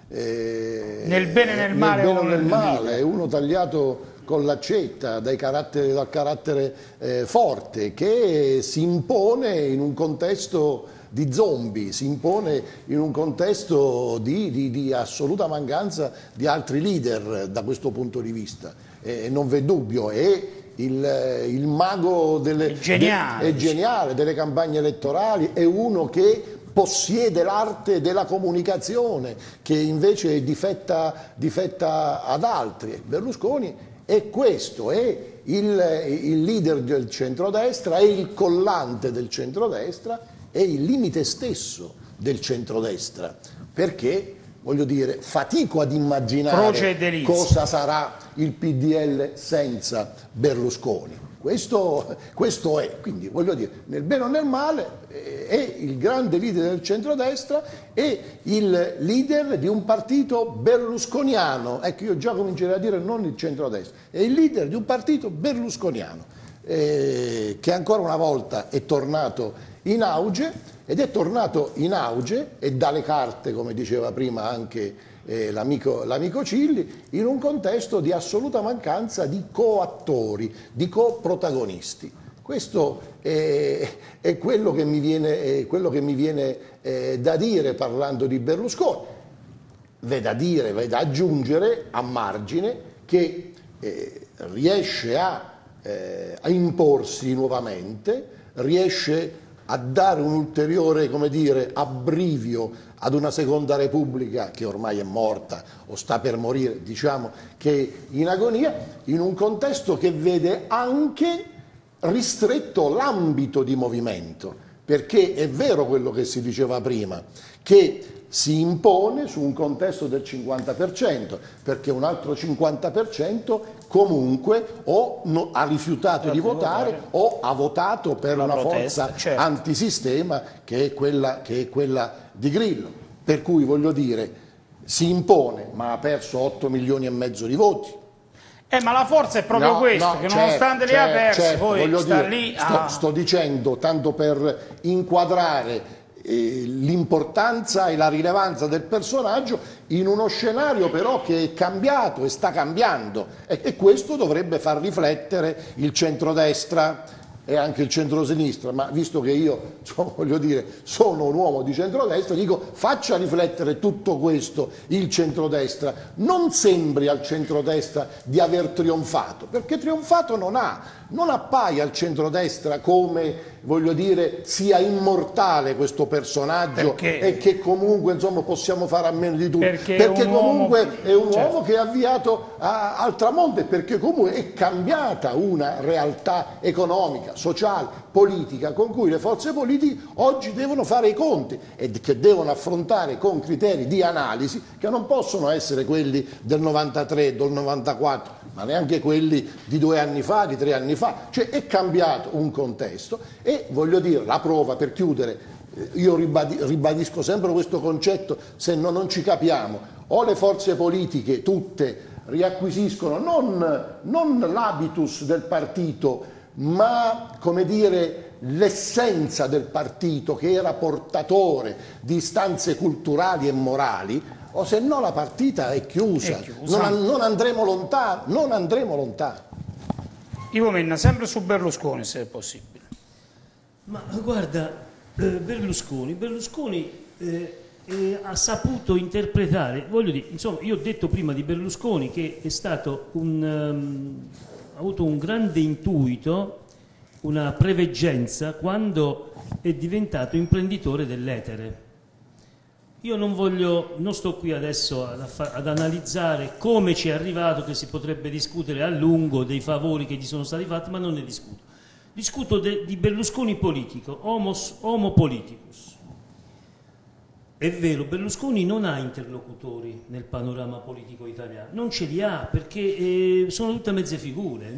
Nel bene e nel male, è uno tagliato con l'accetta dal carattere forte, che si impone in un contesto di zombie, si impone in un contesto di assoluta mancanza di altri leader da questo punto di vista. Non v'è dubbio, è il mago è geniale delle campagne elettorali, è uno che possiede l'arte della comunicazione, che invece difetta ad altri. Berlusconi è questo, è il leader del centrodestra, è il collante del centrodestra, è il limite stesso del centrodestra, perché, voglio dire, fatico ad immaginare cosa sarà il PDL senza Berlusconi. Questo è, quindi voglio dire, nel bene o nel male è il grande leader del centrodestra, è il leader di un partito berlusconiano. Ecco, io già comincerei a dire non il centrodestra, è il leader di un partito berlusconiano che ancora una volta è tornato in auge, ed è tornato in auge e dalle carte, come diceva prima anche l'amico Cilli, in un contesto di assoluta mancanza di coattori, di coprotagonisti. Questo è quello che mi viene da dire parlando di Berlusconi. V'è da aggiungere a margine che riesce a imporsi nuovamente, riesce a dare un ulteriore, come dire, abbrivio ad una Seconda Repubblica che ormai è morta o sta per morire, diciamo che è in agonia, in un contesto che vede anche ristretto l'ambito di movimento, perché è vero quello che si diceva prima, che si impone su un contesto del 50%, perché un altro 50% comunque ha rifiutato di votare o ha votato per una protesta, forza certo, antisistema che è quella di Grillo. Per cui voglio dire, si impone, ma ha perso 8 milioni e mezzo di voti. Ma la forza è proprio questa, che nonostante li ha persi, poi sta lì a... Sto dicendo, tanto per inquadrare l'importanza e la rilevanza del personaggio in uno scenario però che è cambiato e sta cambiando, e questo dovrebbe far riflettere il centrodestra e anche il centrosinistra, ma visto che io voglio dire, sono un uomo di centrodestra, dico faccia riflettere tutto questo il centrodestra, non sembri al centrodestra di aver trionfato, perché trionfato non appaia al centrodestra come, voglio dire, sia immortale questo personaggio e che comunque insomma possiamo fare a meno di tutto, perché comunque è un uomo che è avviato al tramonto, e perché comunque è cambiata una realtà economica, sociale, politica con cui le forze politiche oggi devono fare i conti e che devono affrontare con criteri di analisi che non possono essere quelli del 93, del 94, ma neanche quelli di 2 anni fa, di 3 anni fa. Cioè è cambiato un contesto, e voglio dire, la prova, per chiudere, io ribadisco sempre questo concetto, se no non ci capiamo, o le forze politiche tutte riacquisiscono non l'habitus del partito, ma come dire l'essenza del partito, che era portatore di istanze culturali e morali, o se no la partita è chiusa. Non andremo lontano. Ivo Menna, sempre su Berlusconi se è possibile. Ma guarda, Berlusconi ha saputo interpretare, voglio dire, insomma, io ho detto prima di Berlusconi che è stato ha avuto un grande intuito, una preveggenza quando è diventato imprenditore dell'etere. Io non sto qui adesso ad analizzare come ci è arrivato, che si potrebbe discutere a lungo dei favori che gli sono stati fatti, ma non ne discuto. Discuto di Berlusconi politico, homo politicus. È vero, Berlusconi non ha interlocutori nel panorama politico italiano, non ce li ha, perché sono tutte mezze figure.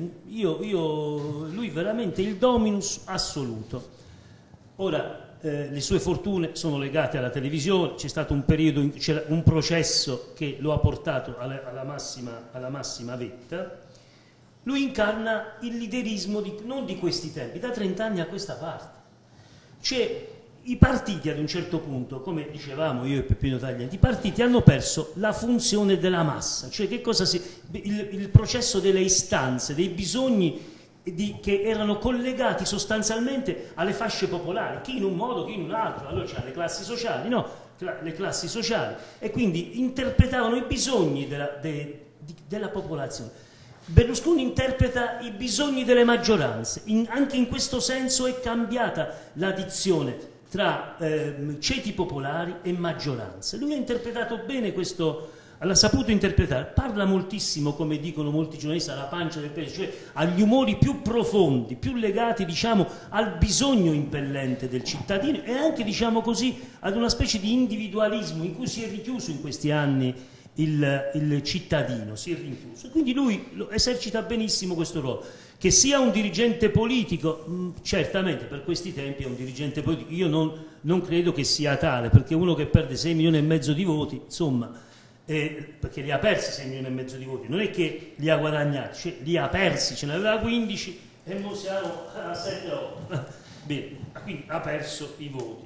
Lui veramente il dominus assoluto. Ora, le sue fortune sono legate alla televisione, c'è stato un periodo, c'era un processo che lo ha portato alla massima vetta. Lui incarna il liderismo non di questi tempi, da 30 anni a questa parte. Cioè, i partiti ad un certo punto, come dicevamo io e Peppino Taglienti, i partiti hanno perso la funzione della massa, cioè il processo delle istanze, dei bisogni che erano collegati sostanzialmente alle fasce popolari, chi in un modo, chi in un altro. Allora c'erano le classi sociali, no? Le classi sociali, e quindi interpretavano i bisogni della popolazione. Berlusconi interpreta i bisogni delle maggioranze, anche in questo senso è cambiata la dizione tra ceti popolari e maggioranze. Lui ha interpretato bene questo, l'ha saputo interpretare, parla moltissimo, come dicono molti giornalisti, alla pancia del paese, cioè agli umori più profondi, più legati, diciamo, al bisogno impellente del cittadino, e anche, diciamo così, ad una specie di individualismo in cui si è richiuso in questi anni il cittadino, si è rinchiuso. Quindi lui esercita benissimo questo ruolo. Che sia un dirigente politico, certamente per questi tempi è un dirigente politico. Io non credo che sia tale, perché uno che perde 6 milioni e mezzo di voti, insomma, perché li ha persi 6 milioni e mezzo di voti, non è che li ha guadagnati, cioè li ha persi, ce ne aveva 15 e ora siamo a 7-8. Bene, quindi ha perso i voti.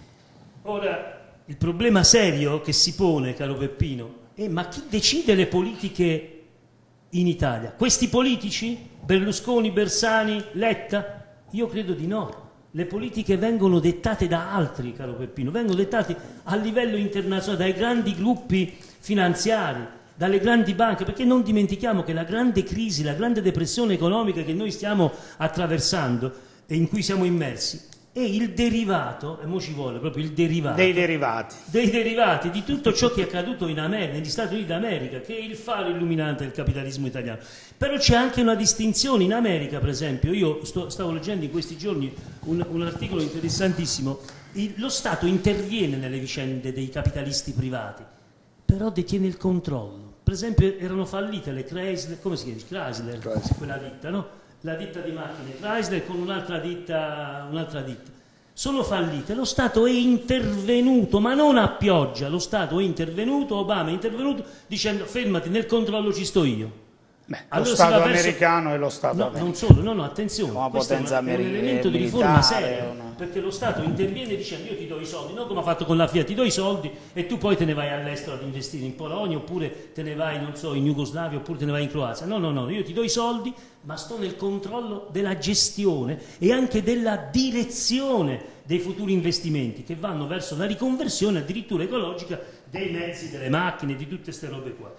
Ora, il problema serio che si pone, caro Peppino, è: ma chi decide le politiche in Italia? Questi politici? Berlusconi, Bersani, Letta? Io credo di no. Le politiche vengono dettate da altri, caro Peppino, vengono dettate a livello internazionale, dai grandi gruppi finanziari, dalle grandi banche, perché non dimentichiamo che la grande crisi, la grande depressione economica che noi stiamo attraversando e in cui siamo immersi, è il derivato, e mo ci vuole proprio il derivato dei derivati di tutto ciò che è accaduto in America, negli Stati Uniti d'America, che è il faro illuminante del capitalismo italiano. Però c'è anche una distinzione in America, per esempio. Io stavo leggendo in questi giorni un articolo interessantissimo. Lo Stato interviene nelle vicende dei capitalisti privati, però detiene il controllo. Per esempio erano fallite le Chrysler, come si chiama? Chrysler, quella ditta, no? La ditta di macchine Chrysler con un'altra ditta. Sono fallite, lo Stato è intervenuto, ma non a pioggia, lo Stato è intervenuto, Obama è intervenuto dicendo fermati, nel controllo ci sto io. Allora lo Stato americano e lo Stato americano. Non solo, no, attenzione, Una questo potenza è un elemento di riforma seria, perché lo Stato interviene dicendo io ti do i soldi, non come ha fatto con la Fiat, ti do i soldi e tu poi te ne vai all'estero ad investire in Polonia, oppure te ne vai, non so, in Jugoslavia, oppure te ne vai in Croazia. No, io ti do i soldi, ma sto nel controllo della gestione e anche della direzione dei futuri investimenti che vanno verso la riconversione addirittura ecologica dei mezzi, delle macchine, di tutte queste robe qua.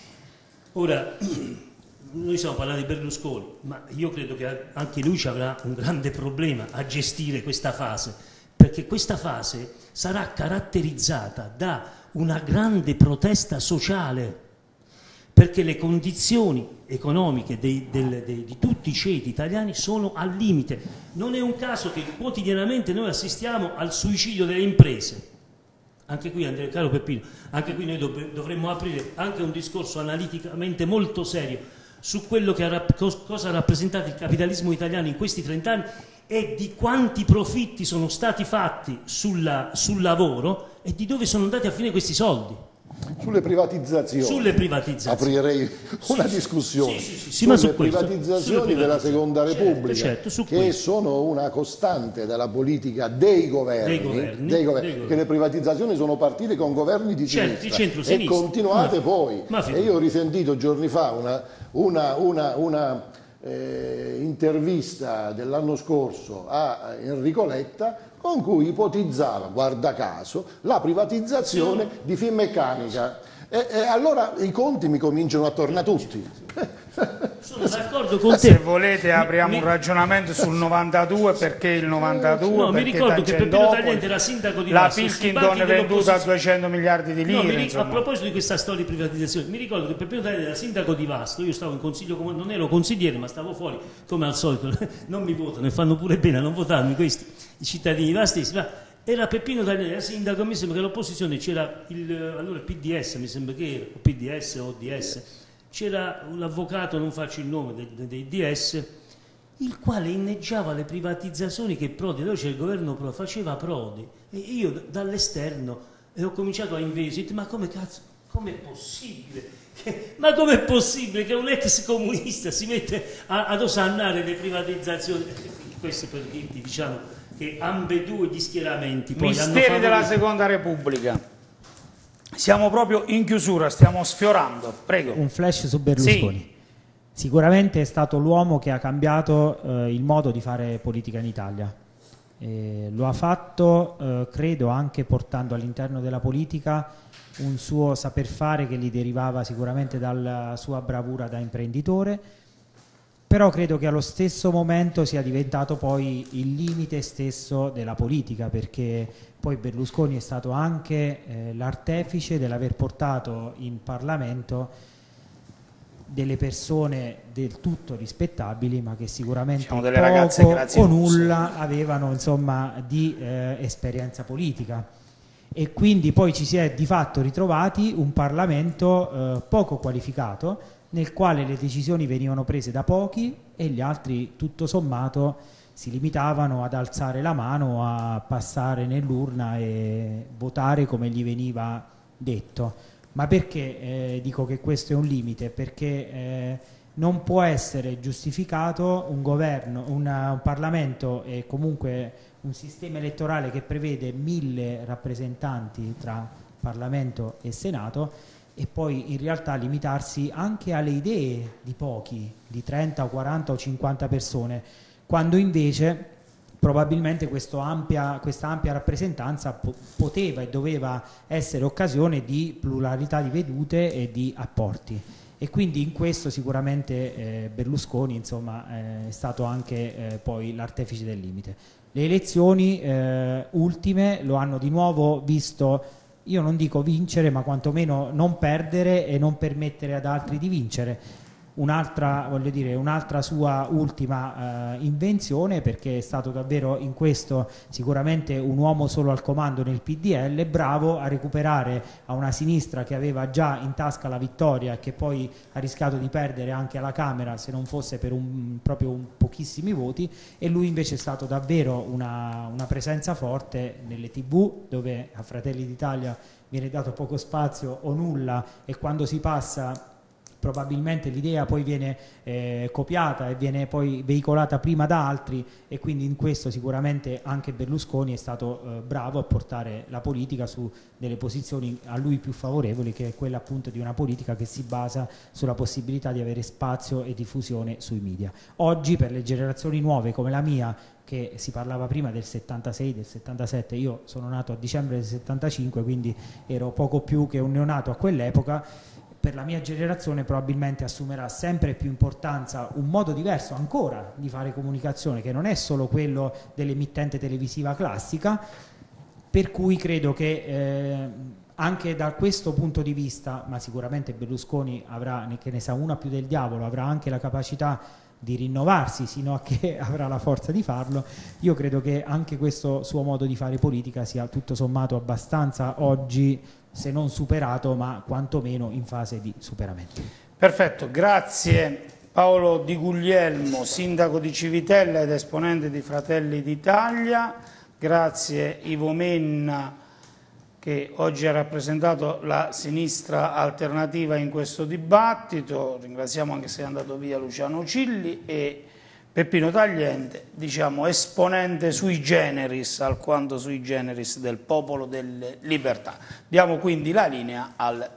Ora, noi stiamo parlando di Berlusconi, ma io credo che anche lui ci avrà un grande problema a gestire questa fase, perché questa fase sarà caratterizzata da una grande protesta sociale, perché le condizioni economiche di tutti i ceti italiani sono al limite. Non è un caso che quotidianamente noi assistiamo al suicidio delle imprese. Anche qui, caro Peppino, anche qui noi dovremmo aprire anche un discorso analiticamente molto serio su quello che cosa ha rappresentato il capitalismo italiano in questi 30 anni e di quanti profitti sono stati fatti sul lavoro e di dove sono andati a finire questi soldi. Sulle privatizzazioni aprirei una discussione sulle privatizzazioni della Seconda Repubblica, certo, che sono una costante della politica dei governi, che le privatizzazioni sono partite con governi di sinistra e continuate poi. E io ho risentito giorni fa una intervista dell'anno scorso a Enrico Letta, con cui ipotizzava, guarda caso, la privatizzazione di Finmeccanica. E allora i conti mi cominciano a tornare tutti. Sono d'accordo con te. Se volete apriamo un ragionamento sul 92, perché il 92, no, perché mi ricordo che Peppino Tagliente era sindaco di Vasto, la Pilkington è venduta a 200 miliardi di lire. A proposito di questa storia di privatizzazione, mi ricordo che Peppino Tagliente era sindaco di Vasto, io stavo in consiglio, non ero consigliere ma stavo fuori come al solito, non mi votano e fanno pure bene a non votarmi questi, i cittadini vastesi, ma era Peppino Tagliente, era sindaco, mi sembra che all'opposizione c'era allora il PDS, mi sembra che era, o PDS o ODS, c'era un avvocato, non faccio il nome, dei DS, il quale inneggiava le privatizzazioni che Prodi, allora c'era il governo Prodi, faceva Prodi, e io dall'esterno ho cominciato a investirmi, ma come cazzo, com'è possibile? Ma com'è possibile che un ex comunista si mette ad osannare le privatizzazioni? Questo per dirti, diciamo, che ambedue gli schieramenti poi misteri della Seconda Repubblica. Siamo proprio in chiusura, stiamo sfiorando. Prego. Un flash su Berlusconi. Sì. Sicuramente è stato l'uomo che ha cambiato il modo di fare politica in Italia. Lo ha fatto, credo, anche portando all'interno della politica un suo saper fare che gli derivava sicuramente dalla sua bravura da imprenditore, però credo che allo stesso momento sia diventato poi il limite stesso della politica, perché poi Berlusconi è stato anche l'artefice dell'aver portato in Parlamento delle persone del tutto rispettabili, ma che sicuramente delle ragazze poco o nulla avevano, insomma, di esperienza politica. E quindi poi ci si è di fatto ritrovati un Parlamento poco qualificato, nel quale le decisioni venivano prese da pochi e gli altri, tutto sommato, si limitavano ad alzare la mano, a passare nell'urna e votare come gli veniva detto. Ma perché dico che questo è un limite? Perché non può essere giustificato un governo, un Parlamento e comunque un sistema elettorale che prevede 1000 rappresentanti tra Parlamento e Senato, e poi in realtà limitarsi anche alle idee di pochi, di 30 o 40 o 50 persone, quando invece probabilmente questa ampia rappresentanza poteva e doveva essere occasione di pluralità di vedute e di apporti. E quindi in questo sicuramente Berlusconi, insomma, è stato anche poi l'artefice del limite. Le elezioni ultime lo hanno di nuovo visto, io non dico vincere, ma quantomeno non perdere e non permettere ad altri di vincere. Un'altra, voglio dire, un'altra sua ultima invenzione, perché è stato davvero in questo sicuramente un uomo solo al comando nel PDL, bravo a recuperare a una sinistra che aveva già in tasca la vittoria e che poi ha rischiato di perdere anche alla Camera se non fosse per proprio pochissimi voti, e lui invece è stato davvero una presenza forte nelle TV, dove a Fratelli d'Italia viene dato poco spazio o nulla, e quando si passa probabilmente l'idea poi viene copiata e viene poi veicolata prima da altri, e quindi in questo sicuramente anche Berlusconi è stato bravo a portare la politica su delle posizioni a lui più favorevoli, che è quella appunto di una politica che si basa sulla possibilità di avere spazio e diffusione sui media. Oggi per le generazioni nuove come la mia, che si parlava prima del 76, del 77, io sono nato a dicembre del 75, quindi ero poco più che un neonato a quell'epoca, per la mia generazione probabilmente assumerà sempre più importanza un modo diverso ancora di fare comunicazione, che non è solo quello dell'emittente televisiva classica, per cui credo che anche da questo punto di vista, ma sicuramente Berlusconi avrà, che ne sa una più del diavolo, avrà anche la capacità di rinnovarsi sino a che avrà la forza di farlo. Io credo che anche questo suo modo di fare politica sia tutto sommato abbastanza oggi, se non superato, ma quantomeno in fase di superamento. Perfetto, grazie Paolo Di Guglielmo, sindaco di Civitella ed esponente di Fratelli d'Italia, grazie Ivo Menna, che oggi ha rappresentato la sinistra alternativa in questo dibattito, ringraziamo anche se è andato via Luciano Cilli, e Peppino Tagliente, diciamo esponente sui generis, alquanto sui generis del Popolo delle Libertà. Diamo quindi la linea al